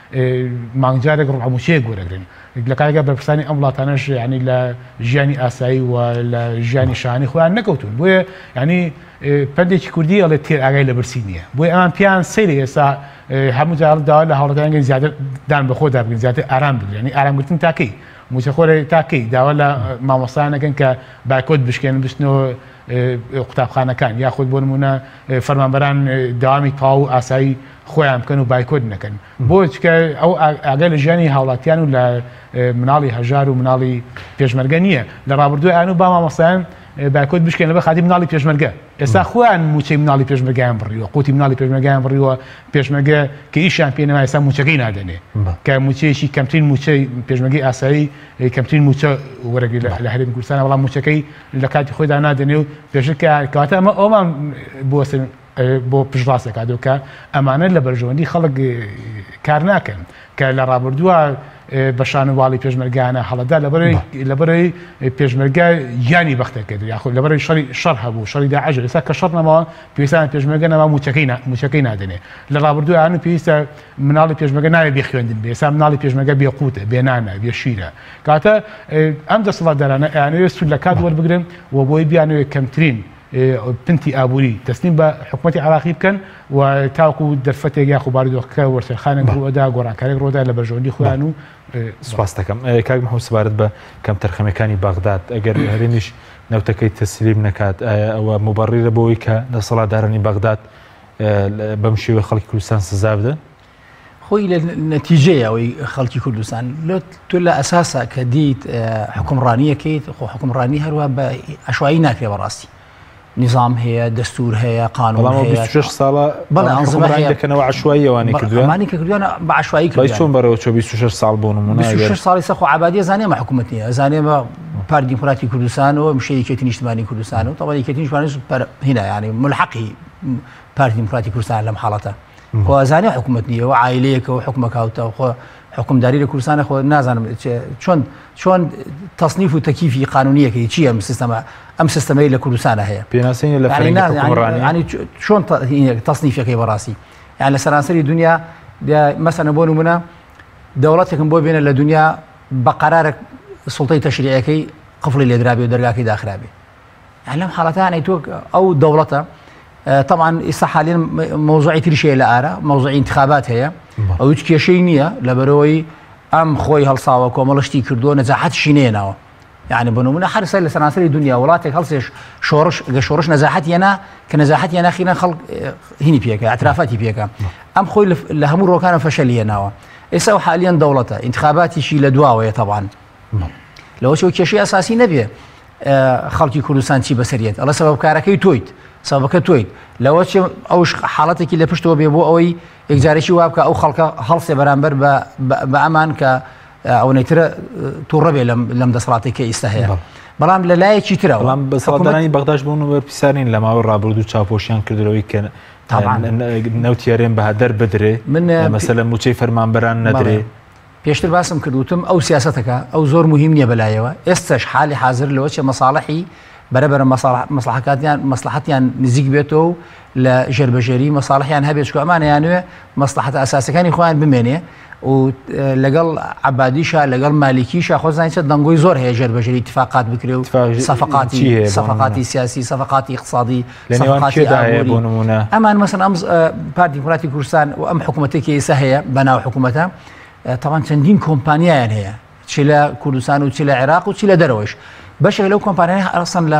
مانگجارێک ڕوبع موچەیەک وەرەگرن لە کارێکا بەرپرسانی ئەم وڵاتانەش ینی لە ژیانی ئاسایی و لە ژیانی شانی خۆیان نەکەوتون بۆیە ینی پندێکی کوردی ئەڵێ تێر ئاگای لە برسی نییە بۆیە ئەمان پیان سەیری ئێستا هەموو جاڵداوا لە هاوڵاتیانگەن زیاتر دان بەخۆدا بگرن زیاتر ئارام بگرن ینی ئارامگرتن تاکەی موچەخۆرە تاکەی داوا لە مامۆستایانەکەن کە بایکۆت بشکێن بچنەوە قوتابخانەکان یاخود بۆ نمونە فەرمانبەران داوامی تەواو و ئاسایی خۆیان بکەن و بایکۆت نەکەن بۆ چکە ئەو ئاگای لە ژیانی هاوڵاتیان و لە مناڵی هەژار و مناڵی پێشمەرگە نییە لە ڕابردووی ئەیان و با مامۆستایان بایکۆت بشکێن لەبەر خاتی مناڵی پێشمەرگە ئێستا خۆیان موچەی مناڵی پێشمەرگیان بڕیوە قوتی مناڵی پێشمەرگیان بڕیوە پێشمەرگە کە ئیشیان پێ نەما ئێستا موچەکەی نادەنێ کە موچەیەکی کەمترین موچەی پێشمەرگی ئاسایی کەمترین موچە وەرەگری لە هەرێمی کوردستان بەڵام موچەکەی لە کاتی خۆیدا نادەنێ و پێشتر کەواتە ئەمە ئەومان بۆ بۆ پشتڕاستێک کاتۆکە ئەمانە لە بەرژەوەندی خەڵک کار ناکەن کە لە ڕابردووە بە شانواڵی پێشمەرگانە هەڵەدا لەبەرەوەی پێشمەرگە یانی بەختەکرد یاخود لەبەرەوەی شەڕی شەڕ هەبوو شەڕی داعش ئێستا کە شەڕ نەماوە پێویستان پێشمەرگە نەما موچەکەی نادەنێ لە ڕابردووی ئەوانە پێویستە مناڵی پێشمەرگە ناوێت بێ خوێندن بێ ئێستا مناڵی پێشمەرگە بێ قوتە بێ نانە بێ شیرە کاتە ئەم دەسەڵاتدارانە ئەیانەوێت سوود لە کات وەربگرن و بۆی بیانەوێت کەمترین پنتی ئابووری تەسلیم بە حکوومەتی عێراقی بکەن و تاوەکو دەرفەتێک یاخو بارودۆخەکە وەرسەرخانێک ڕوەدا گۆڕانکارێک ڕۆدا لە بەرژەوەندی خۆیان و سوپاس دەکەم کاک محەممەد سەبارەت بە کەم تەرخەمەکانی بەغداد ئەگەر هەرێمیش نەوتەکەی تەسلیم نەکات ئەوە مبەڕیرە بەوەی کە دەسەڵاتدارانی بەغداد بەم شێوە خەڵکی کوردستان سزا بدەن خۆی لە نەتیجەیە ئەوەی خەڵکی کوردستان تۆ لە ئەساسە کە دیت حکومڕانیەکەیت خۆ حکومڕانی هەروە بە عەشوایی ناکرێ بەڕاستی نظام هەیە دەستور هەیە قانون هەیە شش ساڵە دەکەنەوە عەشواییەوانی کردووانی کە کردوانە بە عەشوایی چۆن بەرەوە چۆ بیست و شەش ساڵ بۆ نمونە بیست و شەش ساڵی سەخۆ عەبادیە زانێمە حکوومەت نییە زانێمە پارتی دیموکراتی کوردستان و مشێ یەکێتی نیشتیمانی کوردستان و تەواو یەکێتی نیشتیمانی هنا يعني ملحقی پارتی دیموکراتی کوردستان لەم حاڵەتە خۆ ئەزانێ حکوومەت نییە و عایلەیەکە و حکومە کاوتە خۆ حکومداری لە کوردستانە خۆ نازانم چۆن چۆن تەصنیف و تەکیفی قانونیەکەی چییە ئەم سیستەمە ئەم سیستەمەی لە کوردستانە هەیە پێناسەی لە فەرهەنگی حکومڕانی چۆن تەصنیفەکەی بەڕاستی یان لە سەرانسەری دنیا مەسەلەن بۆ نمونە دەوڵەتێکم بۆ بێنە لە دنیا بە قەرارێک سوڵتەی تەشریعەکەی قفڵی لێدرابێ و دەرگاکەی داخرابێ لەم حاڵەتانەی تۆ ئەو دەوڵەتە طبعا ئێستا حاليا موضوعی تریشەیە لە ئارە موضوعی انتخابات هەیە ئەو هیچ کێشەی نییە لەبەرەوەی ئەم خۆی هەڵساوە کۆمەڵشتی کردووە نەجاحەتیشی نێناوە يعني بۆ نمونە هەر سەر لە سەرانسەری دنیا وڵاتێک هەڵسێش شۆڕش گە شۆڕش نەجاحەت یەنا کە نەجاحەت یەنا خیران خەڵک هینی پێکە ئەترافاتی پێکە ئەم خۆی لە هەموو ڕۆکانە فەشەل هێناوە ئێستا و حاليا دەوڵەتە انتخاباتیشی لە دواوەیە طبعا لەوەچەوە کێشەی ئەساسی نەبێ خەڵکی کوردستان چی بەسەریێت ئەڵە سەبەبکارەکەی تۆیت سەبەکە تۆیت لەوە ئەوش حاڵەتێکی لە پشتەوە بێ بۆ ئەوەی یەکجارێکی وا بکە ئەو خەڵکە هەڵسێ بەرامبەر بە ئەمان کە ئەو نەیترە تووڕەبێ لەم دەسەڵاتێکی ئێستا هەیە بەڵام لە لایەکی ترە بەڵام بەسەڵاتدارانی بەغداش بوون و بەرپرسانین لە ماوەی ڕابردوو چاوپۆشیان کردەوەی کە نەوتیارێن بە هەدەر بدرێ مەسەلەن موچەی فەرمانبەران نەدرێ پێشتر باسم کردوتم ئەو سیاسەتەکە ئەو زۆر مهم نییە بەلایەوە ئێستاش حالی حاضر لەوە چێ مەساڵحی بەرەبەر مەسلحەکاتیان مەسلحەتیان نزیک بێتەوە لە ژێربەژێری مەساڵحیان هەبێت چکە ئەمانەیانوێ مەسلحەتە ئاساسەکانی خۆیان بمێنێ و لەگەڵ عەبادیشە لەگەڵ مالیکیشە خۆزانانی چە دەنگۆی زۆر هەیە ژێربەژێری اتفاقات بکرێ و سەفقاتی سەفقاتی سیاسی سەفقاتی اقتصادی سەفقاتی ئابووری ئەمان مەسەن ئەم پارتی دیموکراتی کوردستان و ئەم حکوومەتێکی ئێستا هەیە بەناو حکوومەتە طبعا چەندین کۆمپانیایان هەیە چی لە کوردستان و چی لە عێراق و چی لە دەرەوەش بەشێک لەو کۆمپانیای ئەسڵەن لە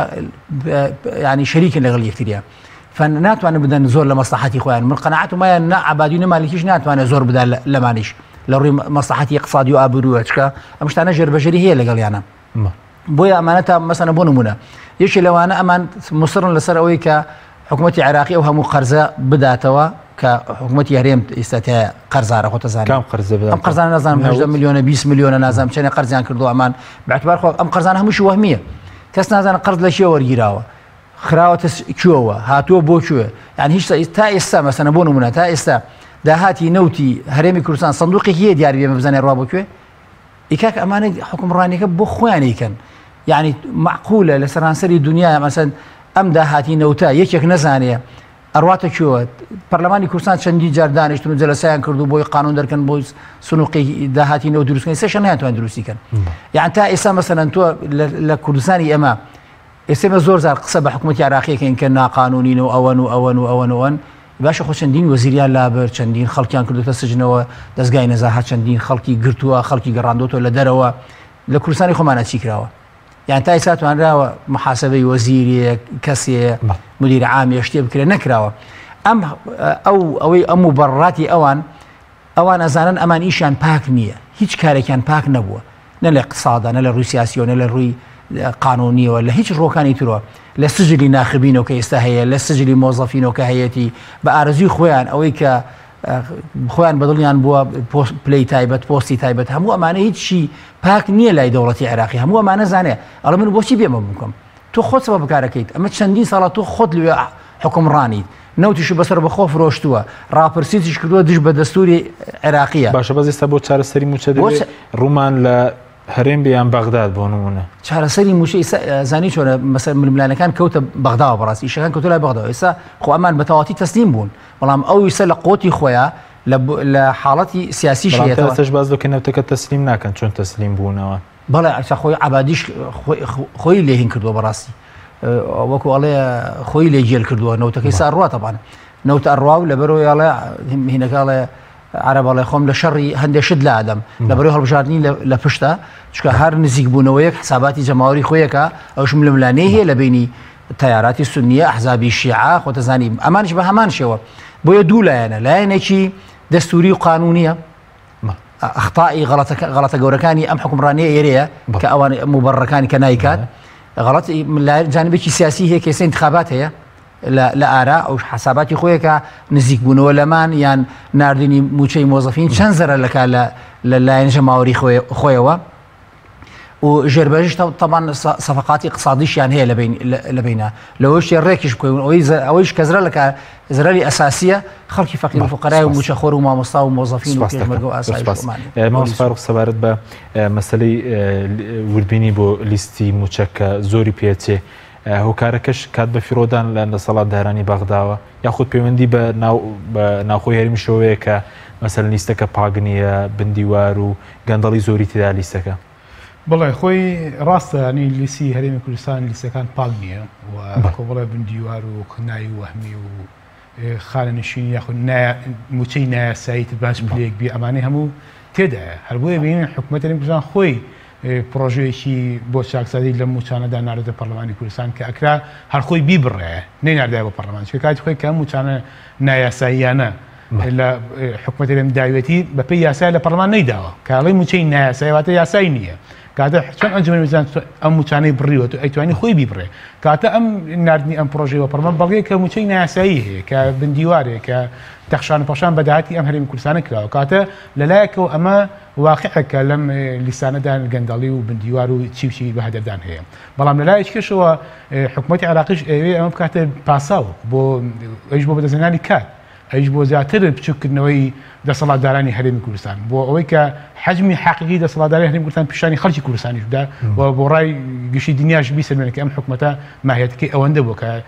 ینی شەریکن لەگەڵ یەکتریە فناتوانن بدەن زۆر لە مەسلحەتی خۆیان من قەناعەت ومایە نە عەبادی و نە مالیکیش ناتوانێت زۆر بدات لەمانیش لە ڕووی مەسلحەتی اقتصادی و ئابووریوە چکە ئەم شتانە ژێربەژێری هەیە لەگەڵیانە بۆیە ئەمانەتە مەسەلەن بۆ نمونە یەکێک لەوانە ئەمان مصرن لەسەر ئەوەی کە حکوومەتی عێراقی ئەو هەموو قەرزە بداتەوە کە حکوومەتی هەرێم ئێستا قەرزارە خۆ تەزانێت ئەم قەرزانە نازانم هەژدە میلیۆنە بیست میلیۆنە نازانم چەندێک قەرزیان کردو ئەمان باعتبار خۆ ئەم قەرزانە هەمووشی وەهمییە کەس نازانە قەرز لە شێوە وەرگیراوە خراوەتە کوێوە هاتووە بۆ کوێ یان هیچ تا ئێستا مەسەلەن بۆ نمونە تا ئێستا داهاتی نەوتی هەرێمی کوردستان سندوقێکی هەیە دیاری بێ بزانێ ڕوا بۆ کوێ ئیکاک ئەمانە حکومڕانیەکە بۆ خۆیان ئەیکەن یعنی معقولە لە سەرانسەری دنیا مەسەلەن ئەم داهاتی نەوتە یەکێک نەزانێ ئەڕواتە کوێوە پەرلەمانی کوردستان چەندی جار دانیشتون و جەلسەیان کردو بۆی قانون دەرکەن بۆ سنووقی داهاتی نەوت دروستکردن سێشە نەیانتوان دروستیکەن یان تا ئێستا مەسەلەن تۆ لە کوردستانی ئێمە ئێستێمە زۆر زار قسە بە حکوومەتی عێراقیەکەین کە ناقانونین و ئەوەن و ئەوەن و ئەوەن وەن باشە خۆ چەندین وەزیریان لابەر چەندین خەڵکیان کردوتە سجنەوە دەستگای نەزاهات چەندین خەڵکی گرتووە خەڵکی گەڕاندۆتەوە لە دەرەوە لە کوردستانی خۆمانە چی کراوە یان تا ئێستا توانراوە محاسبەی وەزیرێک کەسێ مدیر عامی شتێ بکرێ نەکراوە ئەم ئەو ئەوەی ئەم مبەڕاتی ئەوان ئەوان ئەزانن ئەمان ئیشیان پاک نییە هیچ کارێکیان پاک نەبووە نە لە اقتصادا نە لە ڕووی سیاسیەوە نە لە ڕووی قانونیەوە لە هیچ ڕۆکانی ترەوە لە سجلی ناخبینەوە کە ئێستا هەیە لە سجلی مۆزەفینەوە کە هەیەی بە ئارەزوی خۆیان ئەوەی کە خۆیان بەدڵیان بووە پلەی تایبەت پۆستی تایبەت هەموو ئەمانە هیچی پاک نییە لای دەوڵەتی عێراقی هەموو ئەمانە زانێ ئەڵە من بۆچی بێمە بکەم تۆ خۆت سەبە بکارەکەیت ئەمە چەندین ساڵە تۆ خۆت لێ حکومڕانیت نەوتیش بەسەر بەخۆ فرۆشتووە ڕاپرسیتیش کردووە دش بە دەستوری عێراقیە باشە بەس ئێستا بۆ چارەسەری موچە دەبێت ڕوومان لە هەرێم بیان بەغداد بۆ نمونە چارەسەری موشەی زانی چۆنە مەسەر ململانەکان کەوتە بەغداوە بەڕاستی ئیشەکان کەوتە لای بەغداوە ئێستا خۆ ئەمان بە تەواوەتی تەسلیم بوون بەڵام ئەو ئێستا لە قۆتی خۆیان لە حاڵەتی سیاسی شێتەوەش باز دەکەن نەوتەکە تەسلیم ناکەن چۆن تەسلیم بوونەوە بەڵێ ئەسا خۆی عەبادیش خۆی لێهین کردووە بەڕاستی وەکو ئەڵێ خۆی لێگێل کردووە نەوتەکەی سا ڕوا تەبان نەوت ئەڕوا و لەبەرەوەی ئەڵێ هینەکەڵێ عەرەبەڵێ خۆم لە شەڕی هەندێک شت لە ئادەم لەبەرەوەی هەڵبژاردننی لە پشتە چکە هەر نزیک بوونەوەیەک حساباتی جەماوەری خۆیەکە ئەوش ململانەی هەیە لە بینی تەیاراتی سونیە ئەحزابی شیعە خۆتە زانی ئەمانش بە هەمان شێوە بۆیە دوو لایەنە لایەنێکی دەستوری و قانونیە ئەخطائی غەڵەتە گەورەکانی ئەم حکومڕانیە ئێرەیە کە ئەوان مبەڕەکانی کە نایکات غەڵەت جانبێکی سیاسی هەیە کە ئێستا انتخابات هەیە لە ئارا ئەو حساباتی خۆیەکە نزیک بوونەوە لەمان یان ناردنی موچەی مۆزەفین چەند زەرە لەکە لە لایەن ژەماوەری خۆیەوە وجرباجش طبعا صفقات اقتصادية يعني هي لبين لبينها لو ايش يريكش بكون او ايش كزرا لك زرالي اساسيه خلق فقير وفقراء ومشخور ومامصا وموظفين وكيمرجو اساس ما فارق سبارت با مسألة وربيني بو ليستي موشك زوري بيتي هو كاركش كاتب في رودان لأن صلاة دهراني بغداوة ياخذ بيوندي بناو بناخو هرم شوية ك مثلا ليستك باغنية بنديوار وغندالي زوري تدا ليستك والله خوي راست يعني ليسي هرم كردستان ليسي كان باغنية وكوبلا بنديوار وخناي وهمي و خالد نشين ياخذ نا موتينا سايت باش بليك بأمانة همو تدا هربوي بين حكومة هرم كردستان خوي پروژه‌ای با شاکسازی لموچانه در نارد پارلمانی کردستان که اکرا هر خوی بیبره نه نارد با پارلمان چه کاری خوی کم موچانه نیاسایانه الا حکومت الامدادیتی به پی یاسای لپارلمان نیداوا کاری موچی نیاسای وقتی یاسای نیه كاتا شان انجمن ميزان ام موچانه بريو ايتواني خوي بيبره كاتا ام ناردني ام بروجي وبرمان بلغي كموچينا سايه كبنديواري ك تخشان باشان بداتي ام هرم كردستان كلا كاتا للاك اما واقع كلام لسان دان الجندالي وبنديوار وتشيشي بهذا دان هي بلام للايش كشوا حكومه عراقيش ام كاتا باساو بو ايش بو بدزناني كات ايش بو زياتر بشك نوعي دا صلاة داراني هرم كردستان بو اويكا حجمي حقيقي دا صلاة داراني هرم كردستان بشاني خلشي كردستاني دا وبو راي قشي دنياش بيسلمنا كأم حكمتا ما هي تكي اوانده بو ك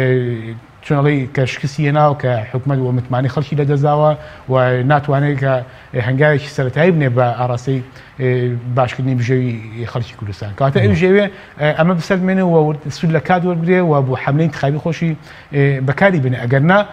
شنو لي كشخصينا وكحكمه ومتماني خلشي لدزاوا وناتواني ك هنگايش سرتاي بني باراسي باشكني بجي خلشي كردستان كاتا ايجي اما بسلمنا وسول كاد وربري وابو حملين انتخابي خوشي بكاري بني اجرنا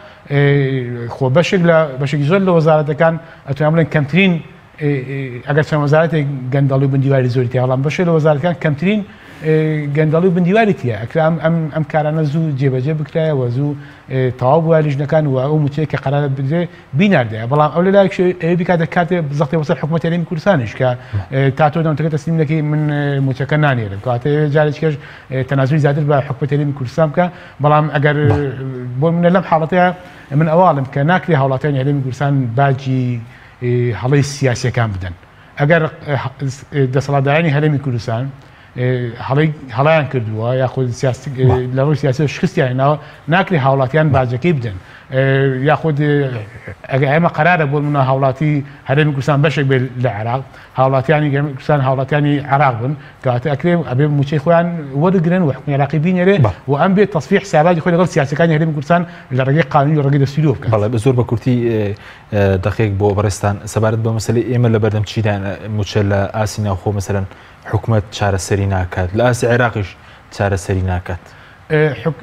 خو بشكل بشكل جل وزاره كان اتعاملن كمترين اگر سم وزاره گندالو بندیواری زوریتی علام بشه وزاره كان كمترين گندالو بندیواریتی اکرام ام ام کارانه زو جبجه بکره و زو تواب والج نکان و او متي قرار بده بينارده بلام اول لا شيء بكذا كاتب بالضبط وصل حكومه اليمين كردستانش ك تاتو دون تسليم لك من متكناني كاتب جالش كش تنازل زاد بحكومه اليمين كردستان ك بلام اگر بو من لم حالتها من اوالم كناكري حالتين اليمين كردستان باجي حاله السياسيه كان بدن اگر دسلاداري هلمي كردستان حاله حاله كردوا ياخذ سياسه لرو سياسه شخص يعني ناكري حالاتيان باجي بدن ياخذ اما قرار بول من حالاتي هلمي كردستان بشك بالعراق حالاتي يعني كردستان حالاتي يعني عراق بن كات اكرم ابي موشي خوان ودغرن وحكم عراقي بين وام بي تصفيح حسابات خو غير سياسي كان هلمي كردستان لرقي قانوني ورقي دستوري والله بزور بكورتي دقيق بو برستان سبارت بمسألة إيمة لبردم تشيدان موتشل آسينا خو مثلا حكومة شارع سريناكات لآس عراقيش شارع سريناكات حك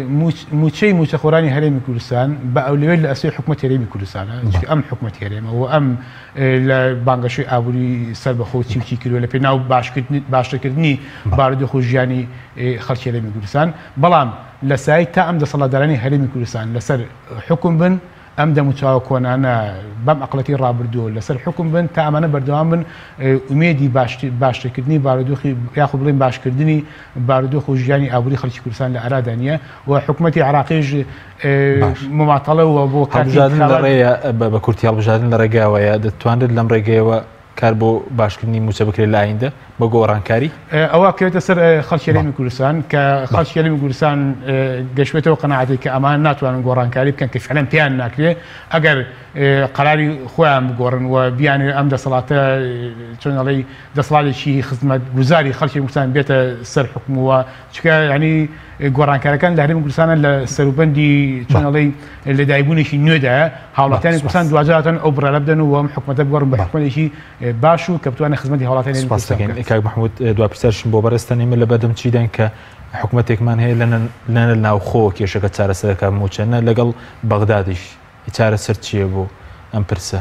موتشي موتشخوراني هرمي كردستان بأولوية لأسي حكومة هرمي كردستان أم حكومة هرمي وأم لبانغشي أبوري سرب خو تشي كيلو ولا بيناو باش كدني باش كدني باردو خو جاني خلشي هرمي كردستان بلام لساي تام ده صلاة داراني هرمي كردستان لسر حكم بن ام دم متشاوكون انا بم اقلتي رابردو لسر حكم بن تامانه بردوام من اميدي باش باش كدني باردوخي ياخذ بلين باش كدني باردوخ وجاني ابوري خلشي كردستان لارادانيه وحكومتي عراقيج مماطله وبو كان لريا بكورتي البجادن لرقاويا دتواند لمرقاوا كاربو باشكني مسابقه لاينده بغورانكاري او كيت سر خلشي لمي كردستان كخلشي لمي كردستان قشوته وقناعتي كامان ناتوان غورانكاري كان كيف فعلا بيان ناكري اگر قراري خوام بغورن وبيان ام صلاته شنو لي صلاته شي خدمه جزاري خلشي كردستان بيت سر حكم و يعني غورانكاري كان لهرم كردستان السروبندي شنو لي اللي دايبوني شي نودا حالتين كردستان دواجاتن او برلبدن و حكومته بغورن بحكمه شي باشو كبتوان خدمتي حالتين كاك محمود دو بيسرش بو برستاني من لبدم تشيدن ك حكومتك مان هي لنا لنا لنا خو كي شكت صار سرك موچنا لقل بغداديش صار سرتشي بو امبرسا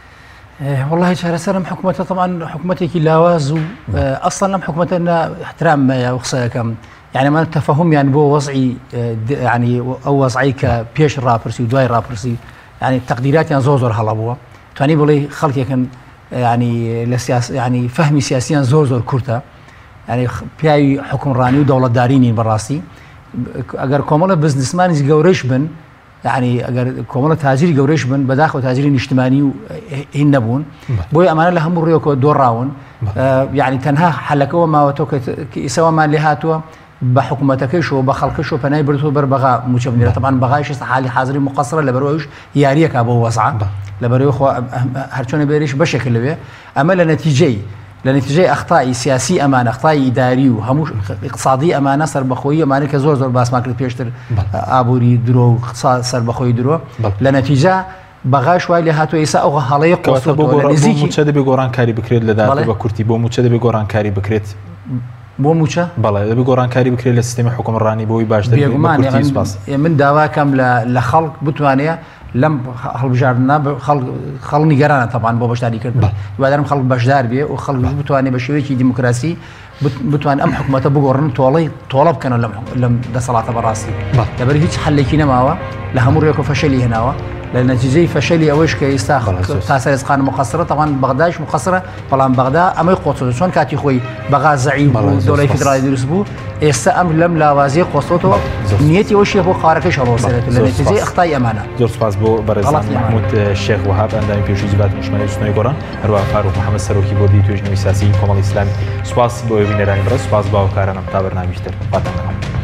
والله صار سرم حكومته طبعا حكومتك لاوازو اصلا لم حكومتنا احترام يا وخصكم يعني ما تفهم يعني بو وضعي يعني او وضعي كبيش رابرسي ودواي رابرسي يعني التقديرات يعني زوزر هلا بو تاني بولي خلق كان يعني لسياس يعني فهمي سياسيا زور زور كورتا يعني بياي حكم راني ودولة داريني براسي اگر كومولا بزنس مانز جوريش بن يعني ئەگەر کۆمەڵە تاجری گەورەش بن بەداخەوە تاجری نیشتمانی و هین نەبوون بۆی ئەمانە لە هەموو ڕێوەکەوە دۆڕاون یعنی تەنها حەلەکەەوە ماوەتەوە کە ئیسەوەمان لێ هاتووە بە حکوومەتەکەیش و بە خەڵکەش و پەنای بردو بەر بەغا موچە بنێرە تەمان بەغایش ئێستا حالی حاضری مقەسرە لەبەرەوەیش یاریەکە بۆ وەزع لەبەرەوەی خۆ هەرچۆنە بێریش بەشێک لەوێ ئەمە لە نەتیجەی لە نەتیجەی ئەخطای سیاسی ئەمان ئەخطای ئیداری و هەموو اقتصادی ئەمانە سەربەخۆیی ئەمانە کە زۆر زۆر باسمان کرد پێشتر ئابووری درۆ و سەربەخۆی درۆ لە نەتیجە بەغاش وای لێ هاتووە ئێستا ئەو هەڵەیە موچە دەبێ گۆڕانکاری بکرێت لەداخل بە کورتی بۆ موچە دەبێ گۆڕانکاری بکرێت بۆ موچە بەڵێ دەبێ گۆڕانکاری بکرێت لە سیستەمی حکومڕانی بۆی باش من داواکەم لە خەڵک بتوانێت لەم هەڵبژاردنە خەڵ نیگەرانە تەبان بۆ بەشداریکردن دوادارم خەڵک بەشدار بێ و خەڵک بتوانێت بە شێوەیەکی دیموکراسی بتوان ئەم حکوومەتە بگۆڕن تۆڵەی تۆڵە بکەنەوە لەم دەسەڵاتە بەڕاستی لەبەر هیچ حەلێکی نەماوە لە هەموو ڕێک و فەشەلی هێناوە لە نەتیجەی فەشەلی ئەوەش کە ئێستا تاسەرێزخان مقەسرە تەوان بەغداش مقەسرە بەڵام بەغدا ئەمەی قۆچۆ چۆن کاتی خۆی بەغا زەعیم بوو دەوڵەتی فیدراڵی دروست بوو ئێستا ئەم لەم لاوازیە قۆچۆتەوە نیەتی ئەوەشیە بۆ خارەکەش هەڵوەسێت لە نەتیجەی ئەخطای ئەمانە. زۆر سوپاس بۆ بەڕێزان محمود شێخ وەهاب ئەندامی پێشووی جبهەت نیشتیمانی سنووری گۆڕان هەروەها فاروق محەممەد سەرۆکی بۆردی توێژینەوەی سیاسی کۆمەڵی ئیسلامی سوپاس بۆ وێبینەرانی بەڕێز سوپاس باوەکارانم تا بەرنامەی تر.